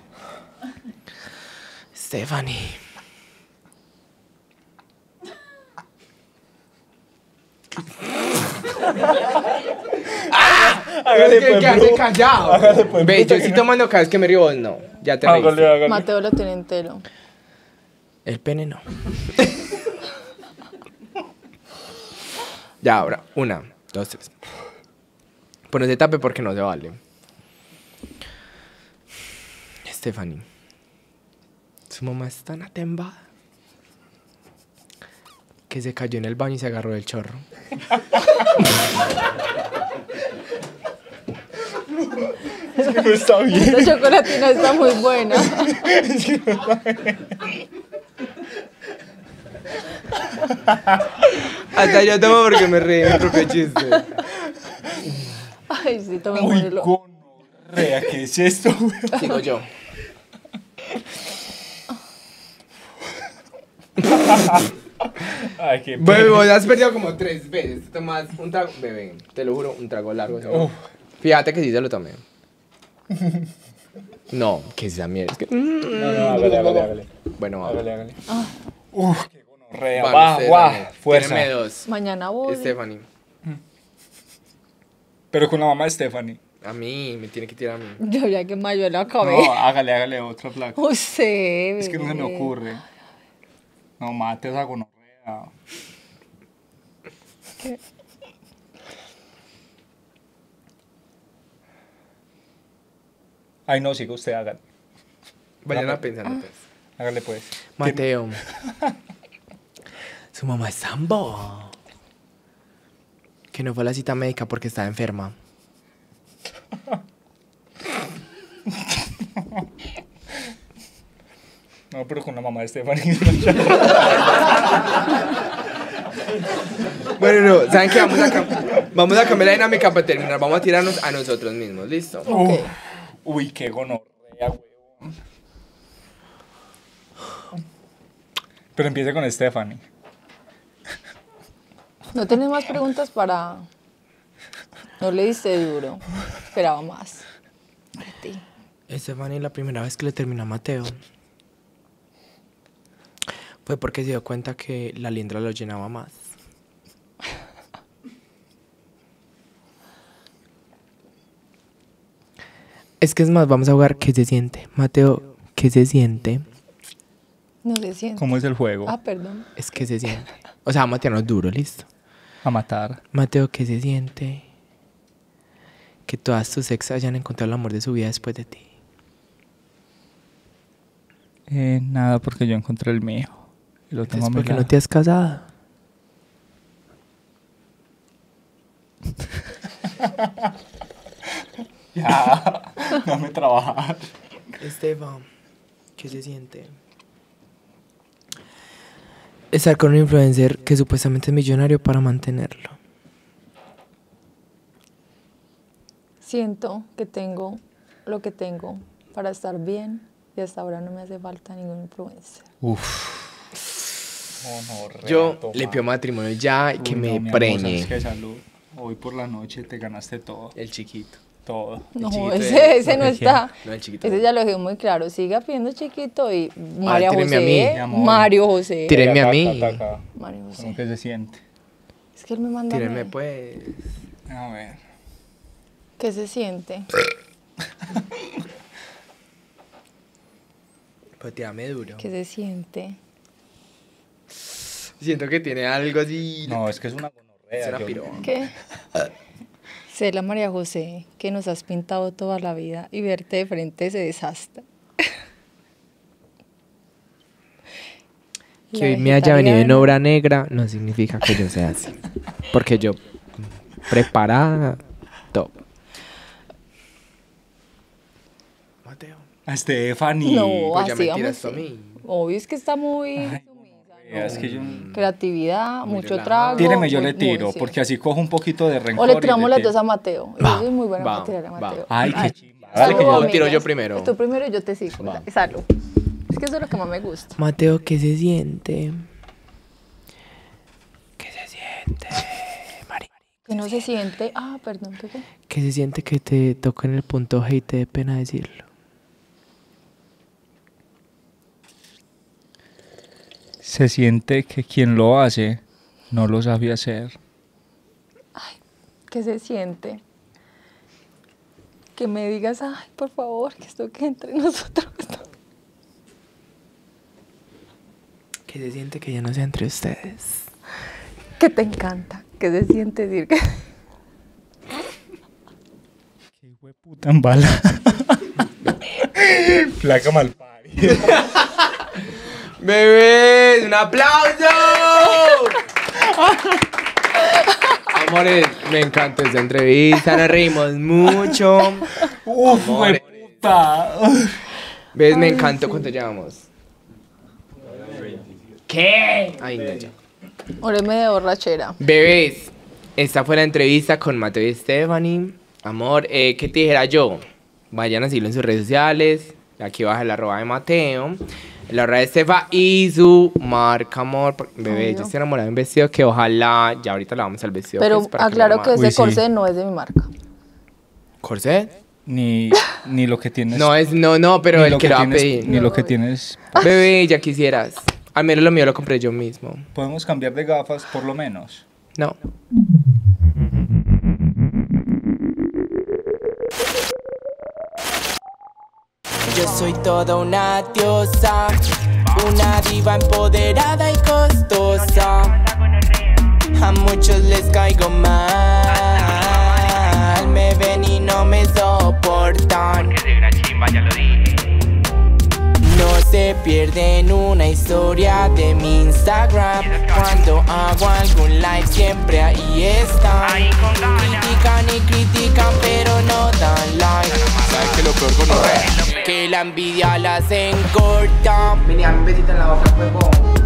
Stephanie. Hágale, Es que pues, quedarse bro. callado. Hágale, pues, Ve, puta, yo que estoy no- tomando cada vez que me río, vos no. Ya te Hágale, reíste. hágale. Mateo lo tiene entero. El pene no. Ya, ahora. Una, dos, tres. Pues no se tape porque no se vale. Stephanie. Su mamá es tan atembada que se cayó en el baño y se agarró del chorro. No está bien. Esta chocolatina está muy buena. Hasta yo tomo porque me reí de mi propio chiste. Ay, sí, toma Uy, ponerlo. gonorrea, ¿qué es esto, güey? Sigo yo. Ay, qué Bebé, vos has perdido como tres veces. Tomas un trago. Bebé, te lo juro, un trago largo. ¿sí? Uf. Fíjate que sí se lo tomé. No, que esa mierda. Es que... No, no, hágale, hágale, hágale. Bueno, va. Hágale, hágale. Uf, qué gonorrea. Va, Va, usted, va, dale. fuerza. Tíreme dos. Mañana voy. Stephanie. Pero con la mamá de Stephanie. A mí, me tiene que tirar a mí. Yo ya que mayo la acabé. No, hágale, hágale otra placa. Usted. Es que no se me bebé. ocurre. No, mate esa gonorrea. ¿Qué? Ay, no, siga usted, hágale. Vayan Dame. a pensando, pues. Hágale, pues. Mateo. Su mamá es tan boba Que no fue a la cita médica porque estaba enferma. No, pero con la mamá de Stephanie. Bueno, no, ¿saben qué? Vamos a, cam- vamos a cambiar la dinámica para terminar. Vamos a tirarnos a nosotros mismos, ¿listo? Ok. Uy, qué gonorrea, huevón. Pero empiece con Stephanie. ¿No tienes más preguntas para...? No le diste duro. Esperaba más. Para ti. Stephanie, la primera vez que le terminó a Mateo fue porque se dio cuenta que la liendra lo llenaba más. Es que es más, vamos a jugar ¿qué se siente? Mateo, ¿qué se siente? No se siente. ¿Cómo es el juego? Ah, perdón. Es que se siente. O sea, vamos a tirarnos duro, listo. A matar. Mateo, ¿qué se siente? Que todas tus ex hayan encontrado el amor de su vida después de ti. Eh, nada, porque yo encontré el mío. Y lo tengo a Entonces, mi ¿por qué lado. no te has casado? Ya, dame trabajar. Esteban, ¿qué se siente? Estar con un influencer que supuestamente es millonario para mantenerlo. Siento que tengo lo que tengo para estar bien y hasta ahora no me hace falta ningún influencer. Uf. Gonorrea, Yo toma. le pido matrimonio ya y que Uy, me no, mi amor, preñe. ¿sabes qué? Salud. Hoy por la noche te ganaste todo. El chiquito. Todo. No, chiquito ese, de- ese no ¿de está. No, el chiquito. Ese ya lo dejé muy claro. Siga pidiendo chiquito y María tírenme a mí, José. mi amor. Mario José. Tírenme a Ataca, mí. ataca. Mario ¿Cómo José. que se siente? Es que él me manda. a mí. Tírenme pues. A ver. ¿Qué se siente? Pues tírame duro. ¿Qué se siente? Siento que tiene algo así. No, es que es una gonorrea. Es una yo- piroa. ¿Qué? Ser la María José que nos has pintado toda la vida y verte de frente se desastra. La Que hoy me haya venido en vegetariana. obra negra no significa que yo sea así. Porque yo preparada todo. Mateo. A Stephanie. No, Pues ya así me vamos. tiras tú a sí. mí. Obvio es que está muy Ay, sumisa, Es que yo... ¿no? Creatividad, Muy mucho relajado. trago. Tíreme, yo muy- le tiro, muy, sí. porque así cojo un poquito de rencor. O le y tiramos las tiro. dos a Mateo. Va, Yo soy muy buena va, para tirarle a va. Mateo. Ay, qué chimba. Dale, que Salud, yo tiro yo amigas. primero. Tú primero y yo te sigo. Va. Salud. Es que eso es lo que más me gusta. Mateo, ¿qué se siente? ¿Qué se siente? Mari? Que no se siente. Ah, perdón, ¿qué fue? ¿Qué se siente que te toquen el punto G y te dé pena decirlo? Se siente que quien lo hace no lo sabe hacer. ¿Qué se siente? Que me digas, ay, por favor, que esto que entre nosotros. ¿Qué se siente que ya no sea entre ustedes? Que te encanta. Que se siente decir que... Qué hueputa en bala. Placa malparida. ¡Bebés! ¡Un aplauso! Amores, me encantó esta entrevista, nos reímos mucho. Uf, Amores. hueputa. ¿Ves? Me encantó. ¿Cuánto llevamos? ¿Qué? Ay, no, ya. Óreme de borrachera. Bebés, esta fue la entrevista con Mateo y Stephanie. Amor, eh, ¿qué te dijera yo? Vayan a seguirlo en sus redes sociales. Aquí baja la arroba de Mateo, la arroba de Stefa y su marca, amor. Porque, bebé, Obvio. yo estoy enamorada de un vestido que ojalá, ya ahorita le vamos al vestido. Pero pues, para aclaro me que lo ese Uy, sí. corset no es de mi marca. mande. ¿Corset? Ni, ni lo que tienes. No, es, no, no, pero ni el lo que lo va a tienes- pedir. Ni lo que tienes. Bebé, ya quisieras. Al menos lo mío lo compré yo mismo. Podemos cambiar de gafas, por lo menos. No. Yo soy toda una diosa, una diva empoderada y costosa. A muchos les caigo mal, me ven y no me soportan. No se se pierden una historia de mi Instagram. Cuando hago algún live siempre ahí están. Critican y critican pero no dan like. ¿Sabes que lo peor con nosotros? Que la envidia la hacen corta. Venía un besito en la boca, huevón.